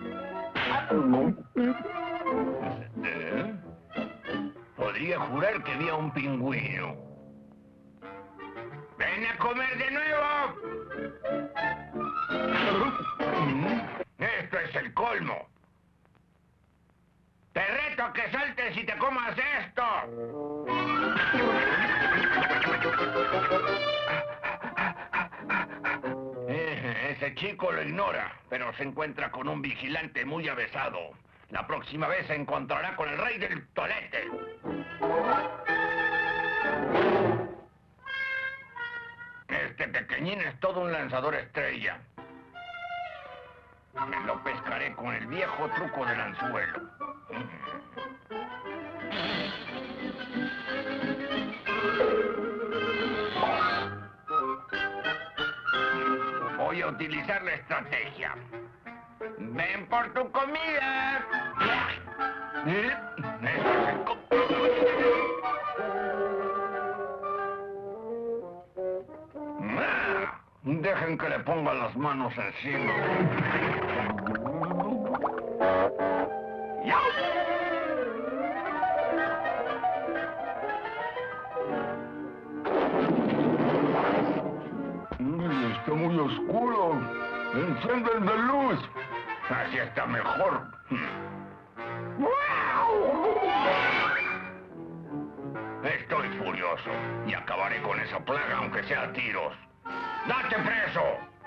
¿Eh? Podría jurar que había un pingüino. ¡Ven a comer de nuevo! Esto es el colmo. Te reto a que saltes y te comas esto. Eh, ese chico lo ignora, pero se encuentra con un vigilante muy avesado. La próxima vez se encontrará con el rey del tolete. Este pequeñín es todo un lanzador estrella. Me lo pescaré con el viejo truco del anzuelo. Voy a utilizar la estrategia. ¡Ven por tu comida! ¿Eh? Eso es el co- ¡Ah! Dejen que le ponga las manos encima. ¡Ya! Está muy oscuro. Enciendan la luz. Así está mejor. Estoy furioso y acabaré con esa plaga aunque sea a tiros. ¡Date preso!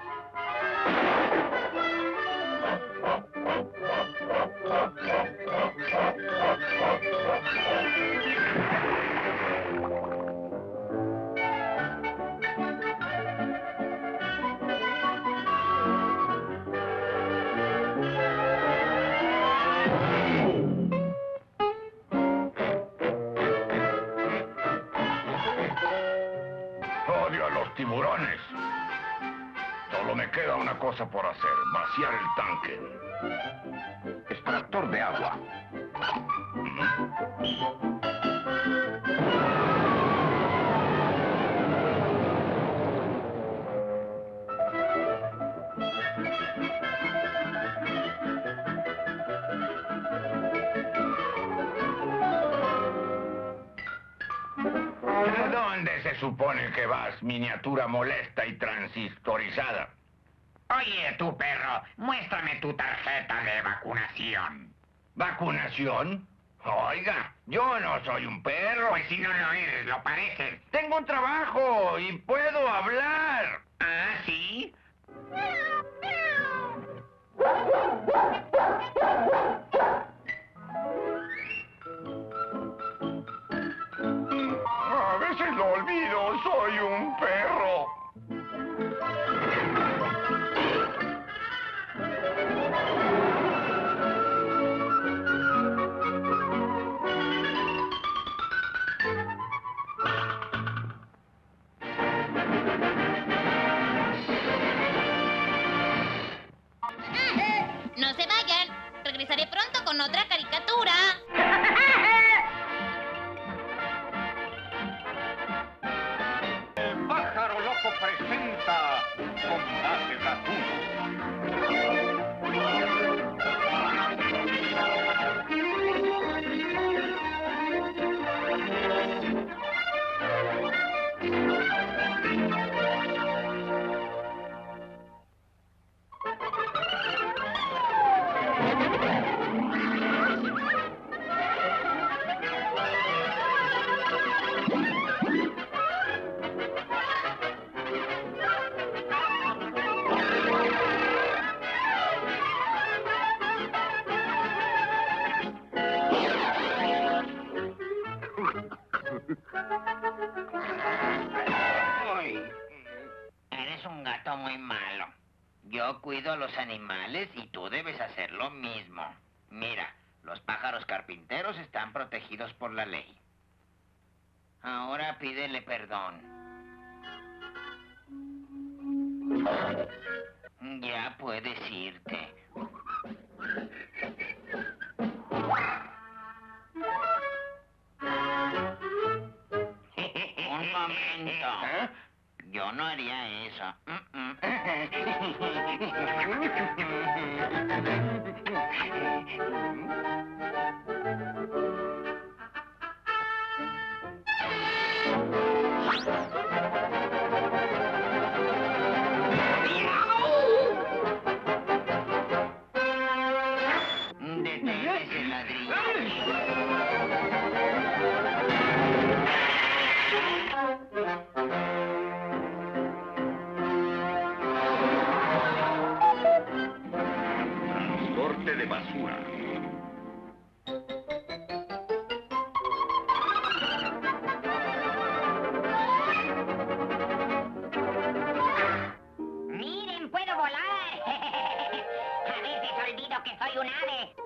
Odio a los tiburones. Solo me queda una cosa por hacer, vaciar el tanque. Extractor de agua. ¿A dónde se supone que vas, miniatura molesta y transistorizada? Oye, tú, perro, muéstrame tu tarjeta de vacunación. ¿Vacunación? Oiga, yo no soy un perro. Pues si no lo eres, lo pareces. Tengo un trabajo y puedo hablar. ¿Ah, sí? A veces lo olvido, soy un perro. No se vayan. Regresaré pronto con otra caricatura. El pájaro loco presenta Combate Gatuno. Uy, eres un gato muy malo. Yo cuido a los animales y tú debes hacer lo mismo. Mira, los pájaros carpinteros están protegidos por la ley. Ahora pídele perdón. Ya puedes irte. Un momento. Yo no haría eso. Detén ese ladrillo. Transporte de basura. ¡Miren, puedo volar! A veces olvido que soy un ave.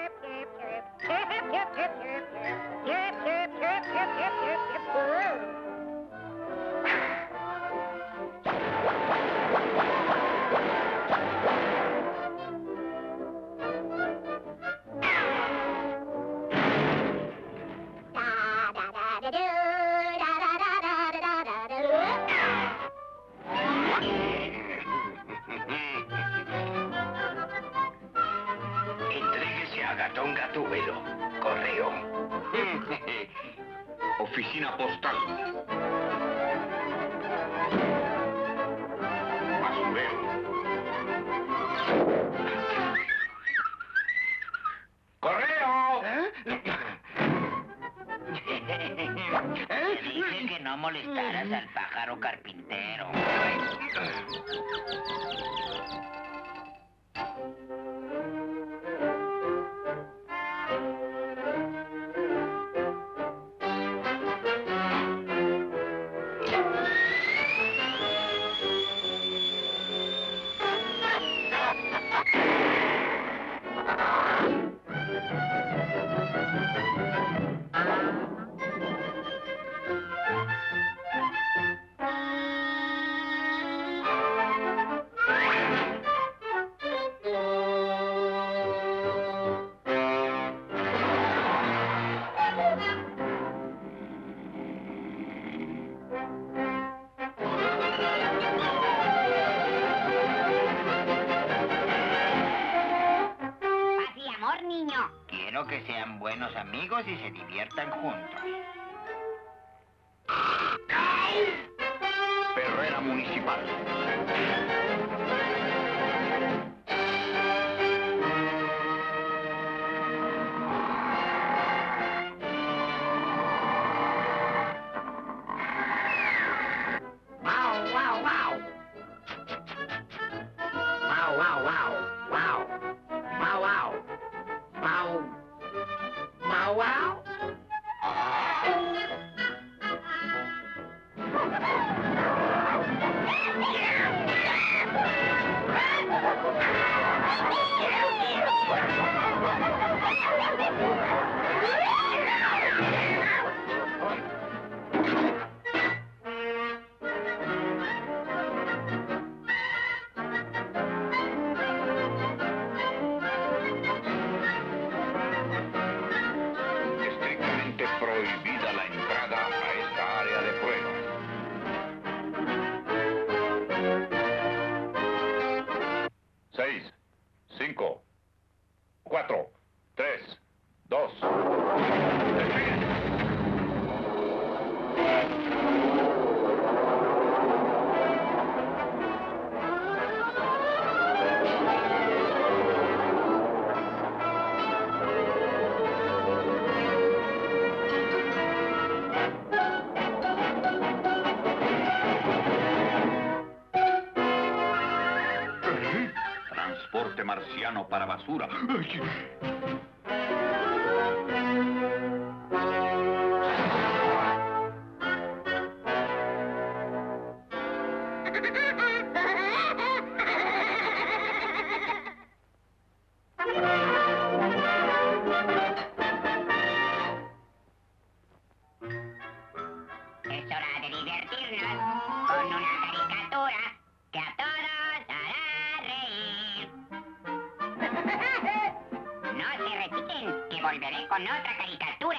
Entréguese a Gatón Gatúbelo. Correo. Oficina postal. Basurero. ¡Correo! Te dije que no molestaras al pájaro carpintero. Quiero que sean buenos amigos y se diviertan juntos. Perrera municipal. Wow, wow, wow. Wow, wow, wow. Wow. Wow, wow. Wow. Wow, wow. Estrictamente prohibida la entrada a esta área de prueba. Seis, cinco, cuatro, tres, dos. Transporte marciano para basura. Volveré con otra caricatura.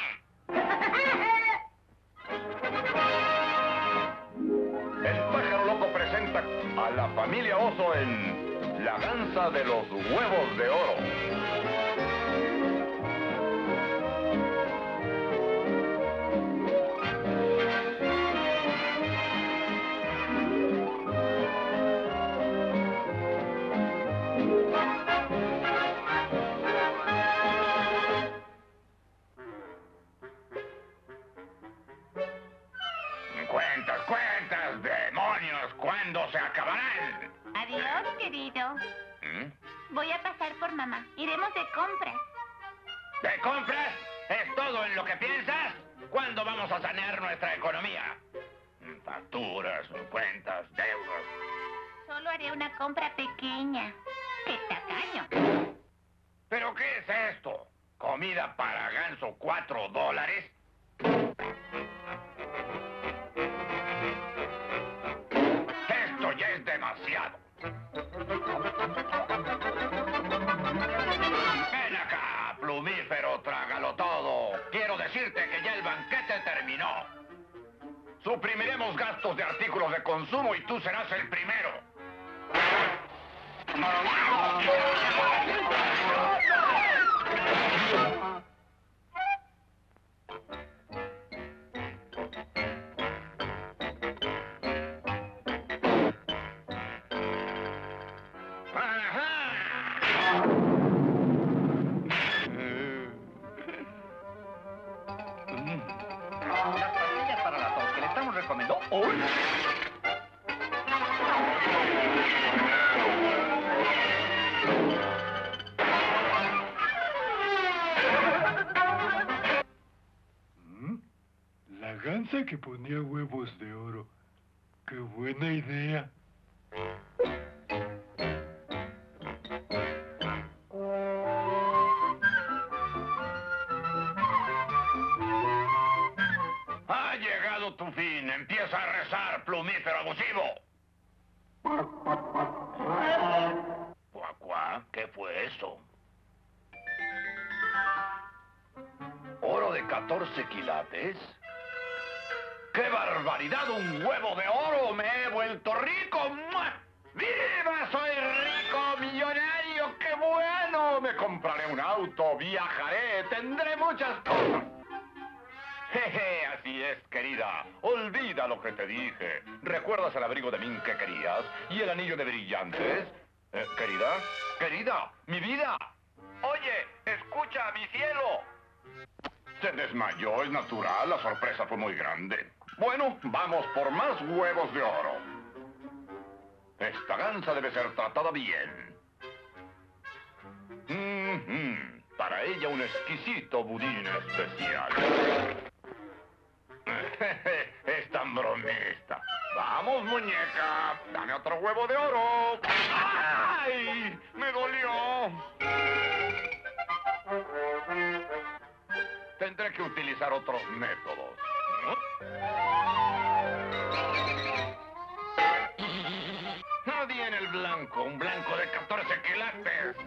El Pájaro Loco presenta a la familia Oso en La Danza de los Huevos de Oro. Cuentas, cuentas, demonios, ¿cuándo se acabarán? Adiós, querido. ¿Mm? Voy a pasar por mamá. Iremos de compras. ¿De compras? ¿Es todo en lo que piensas? ¿Cuándo vamos a sanear nuestra economía? Facturas, cuentas, deudas. Solo haré una compra pequeña. ¡Qué tacaño! ¿Pero qué es esto? ¿Comida para ganso cuatro dólares? Esto ya es demasiado. Ven acá, plumífero, trágalo todo. Quiero decirte que ya el banquete terminó. Suprimiremos gastos de artículos de consumo y tú serás el primero. Las pastillas para la tos que le estamos recomendando hoy. La gansa que ponía huevos de oro. ¡Qué buena idea! Ha llegado tu fin. Empieza a rezar, plumífero abusivo. ¿Cuá, ¿Qué fue eso? ¿Oro de catorce quilates? ¡Qué barbaridad! ¡Un huevo de oro! ¡Me he vuelto rico! ¡Mua! ¡Viva! ¡Soy rico, millonario! ¡Qué bueno! Me compraré un auto, viajaré, tendré muchas cosas. Jeje, así es, querida. Olvida lo que te dije. ¿Recuerdas el abrigo de mink que querías? ¿Y el anillo de brillantes? Eh, ¿Querida? ¿Querida? ¡Mi vida! Oye, escucha, mi cielo. Se desmayó, es natural, la sorpresa fue muy grande. Bueno, vamos por más huevos de oro. Esta gansa debe ser tratada bien. Mm-hmm. Para ella un exquisito budín especial. Es tan bromista. Vamos, muñeca, dame otro huevo de oro. ¡Ay! ¡Me dolió! Tendré que utilizar otros métodos. Nadie en el blanco, un blanco de catorce quilates.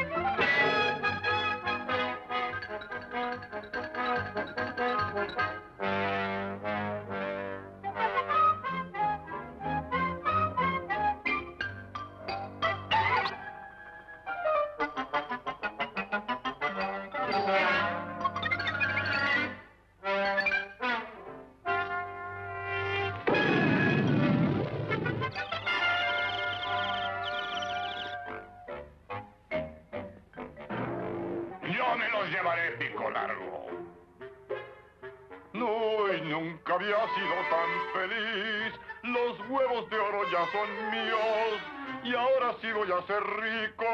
Yo me los llevaré, pico largo. No, y nunca había sido tan feliz. Los huevos de oro ya son míos. Y ahora sí voy a ser rico.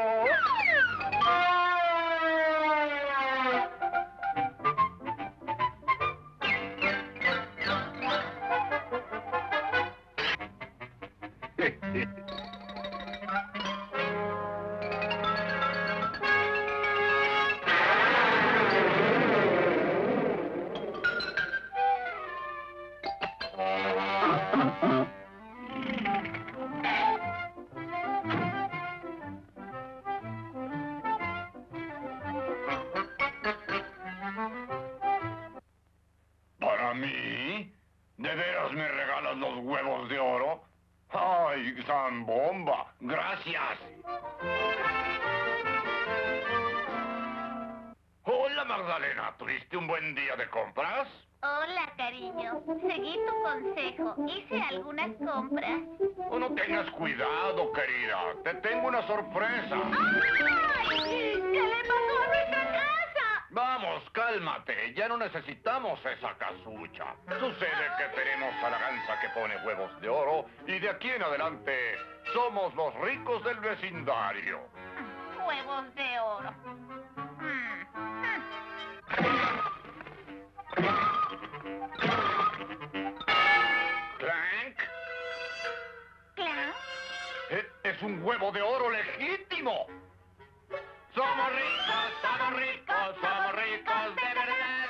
me regalas los huevos de oro? ¡Ay, zambomba! ¡Gracias! Hola, Magdalena. ¿Tuviste un buen día de compras? Hola, cariño. Seguí tu consejo. Hice algunas compras. Oh, no tengas cuidado, querida. Te tengo una sorpresa. ¡Ay! ¿Qué le pasó a nuestra casa? Vamos, cálmate. Ya no necesitamos esa casucha. Sucede que tenemos a la gansa que pone huevos de oro y de aquí en adelante somos los ricos del vecindario. Huevos de oro. ¿Clank? ¿Clank? Eh, Es un huevo de oro legítimo. Somos ricos, somos ricos, somos ricos de verdad.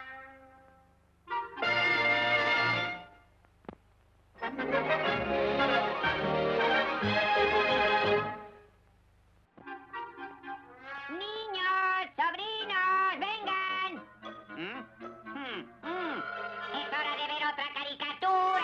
Niños, sobrinos, vengan. Es hora de ver otra caricatura.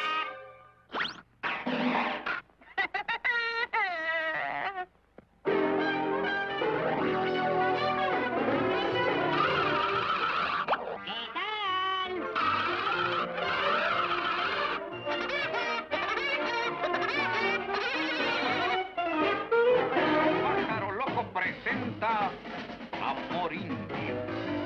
Pájaro Loco presenta Amor Indio.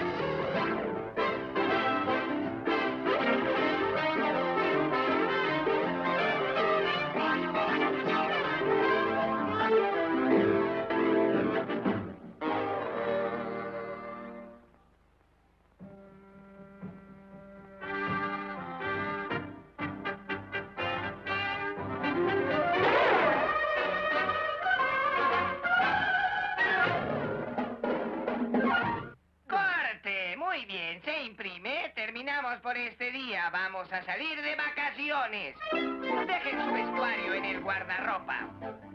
¡Corte! Muy bien, se imprime. Terminamos por este día. Vamos a salir de vacaciones. Dejen su vestuario en el guardarropa.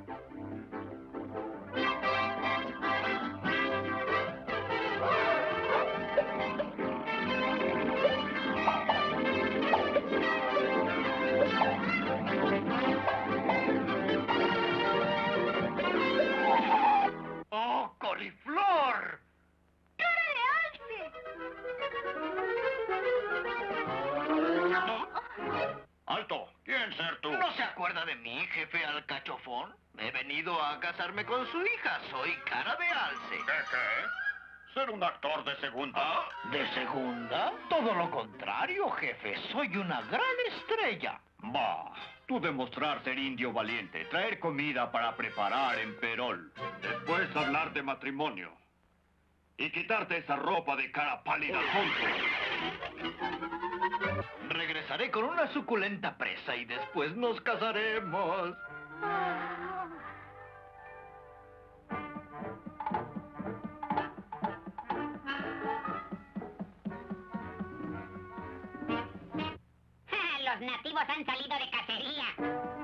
¡Oh, coliflor! ¡Alto! ¿Quién ser tú? ¿No se acuerda de mí, jefe alcachofón? He venido a casarme con su hija. Soy cara de alce. ¿Qué, qué? ¿Ser un actor de segunda? ¿Ah? ¿De segunda? Todo lo contrario, jefe. Soy una gran estrella. Bah, tú demostrar ser indio valiente, traer comida para preparar en Perol, después hablar de matrimonio y quitarte esa ropa de cara pálida juntos. Regresaré con una suculenta presa y después nos casaremos. Los nativos han salido de cacería.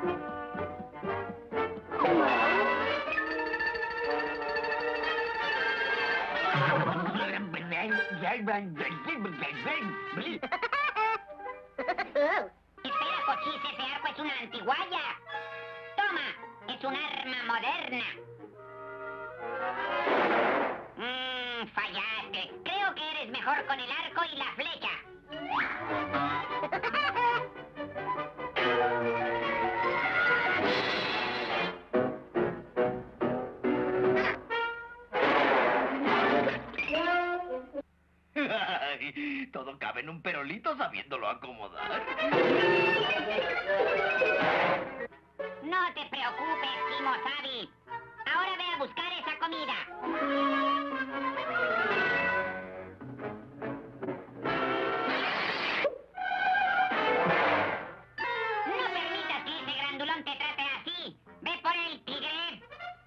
Espera, Cochise, ese arco es una antiguaya. Toma, es un arma moderna. Mmm, fallaste. Creo que eres mejor con el arco y la flecha. Todo cabe en un perolito sabiéndolo acomodar. No te preocupes, Kimosabi. Ahora ve a buscar esa comida. No permitas que ese grandulón te trate así. Ve por el tigre.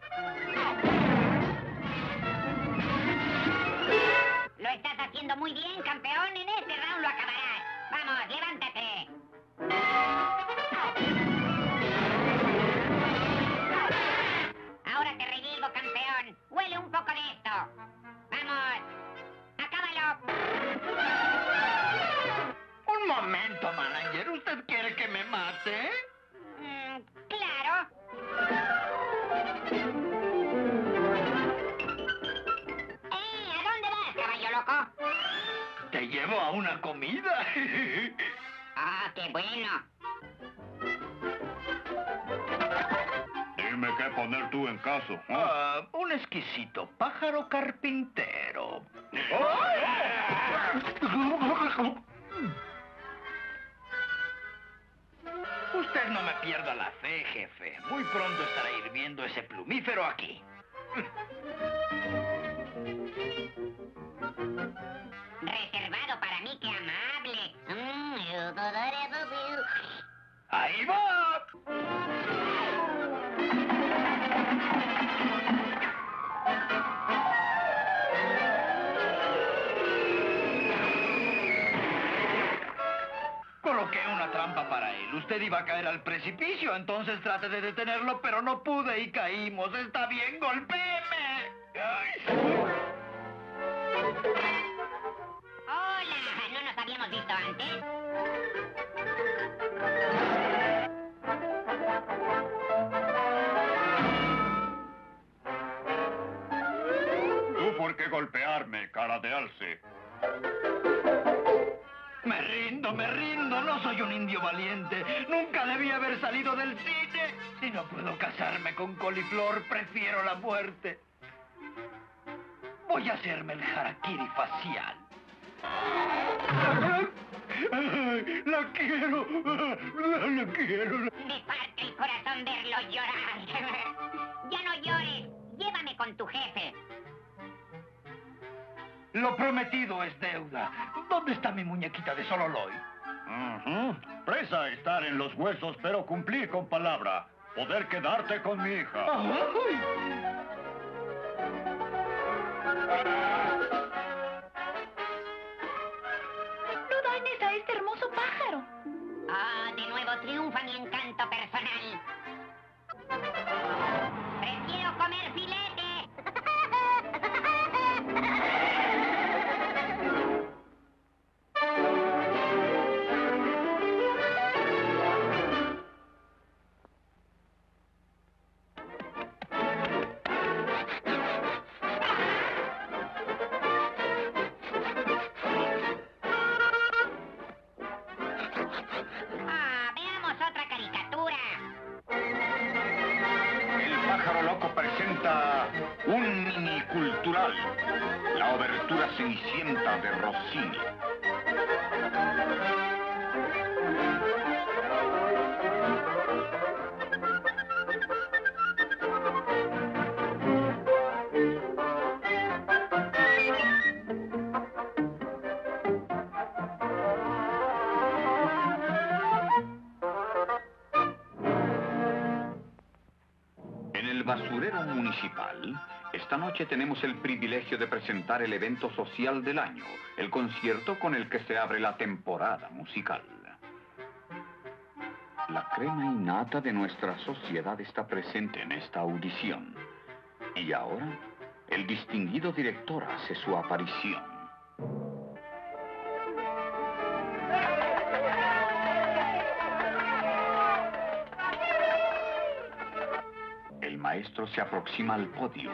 Lo estás haciendo muy bien, campeón. En este round lo acabarás. Vamos, levántate. Ahora te revivo, campeón. Huele un poco de esto. Vamos. Acábalo. Un momento, manager. ¿Usted quiere loco? Te llevo a una comida. Ah, qué bueno. Dime qué poner tú en caso. ¿eh? Ah, un exquisito pájaro carpintero. Usted no me pierda la fe, jefe. Muy pronto estará hirviendo ese plumífero aquí. Reservado para mí, qué amable. ¡Ahí va! Coloqué una trampa para él. Usted iba a caer al precipicio, entonces trate de detenerlo, pero no pude y caímos. Está bien, golpéeme. Hola, ¿no nos habíamos visto antes? ¿Tú por qué golpearme, cara de alce? Me rindo, me rindo. No soy un indio valiente. Nunca debí haber salido del cine. Si no puedo casarme con coliflor, prefiero la muerte. Voy a hacerme el harakiri facial. La quiero, la quiero. Me parte el corazón verlo llorar. Ya no llores. Llévame con tu jefe. Lo prometido es deuda. ¿Dónde está mi muñequita de Sololoy? Ujú. Presa estar en los huesos, pero cumplir con palabra. Poder quedarte con mi hija. ¡Ay! No dañes a este hermoso pájaro. Ah, de nuevo triunfa mi encanto personal. Prefiero comer filete. Ah, veamos otra caricatura. El pájaro loco presenta un mini cultural. La obertura Cenicienta de Rossini. En el basurero municipal, esta noche tenemos el privilegio de presentar el evento social del año, el concierto con el que se abre la temporada musical. La crema innata de nuestra sociedad está presente en esta audición. Y ahora, el distinguido director hace su aparición. El maestro se aproxima al podio.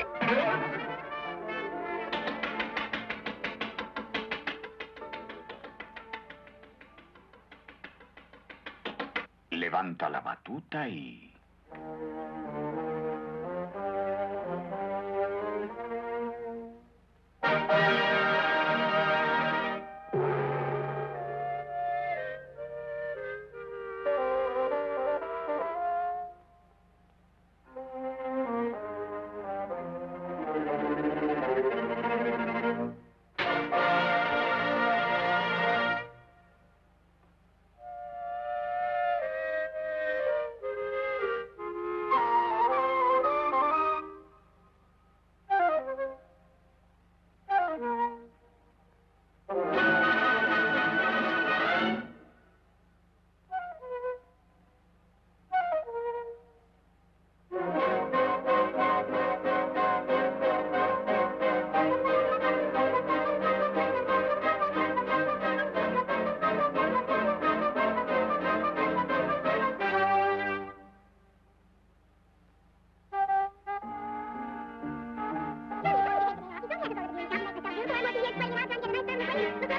Levanta la batuta y...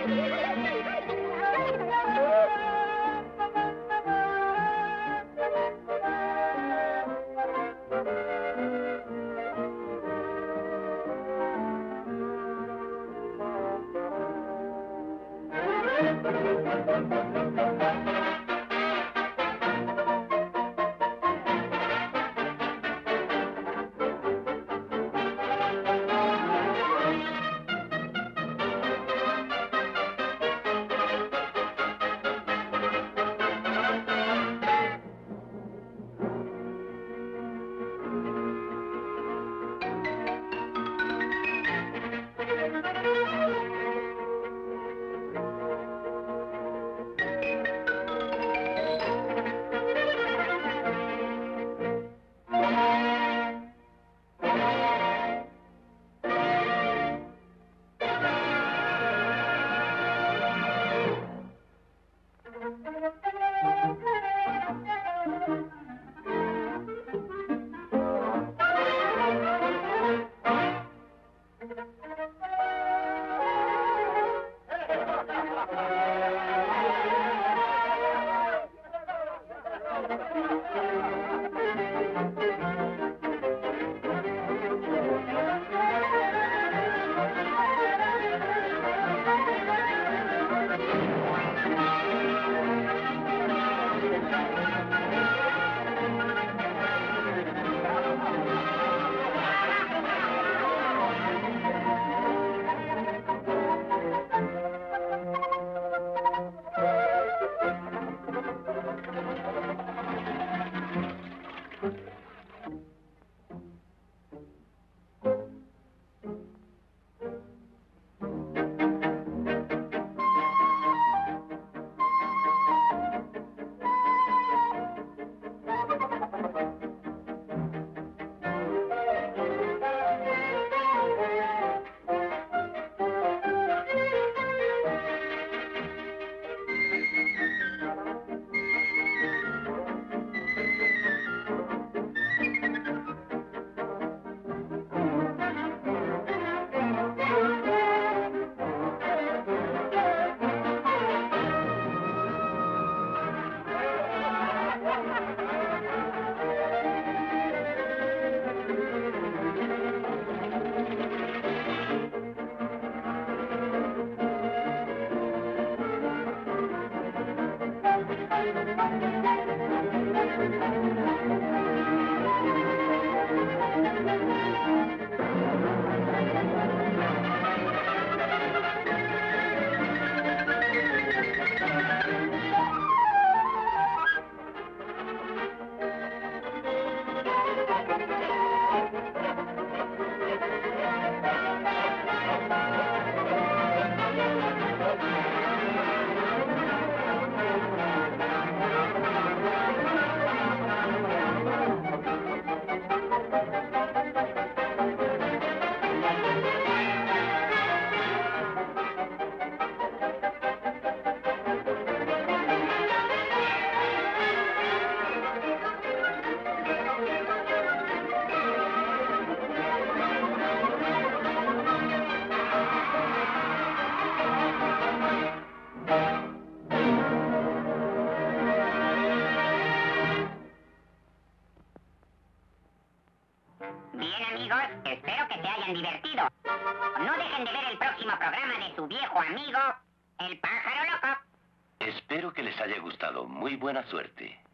Bien, amigos, espero que se hayan divertido. No dejen de ver el próximo programa de su viejo amigo, el pájaro loco. Espero que les haya gustado. Muy buena suerte.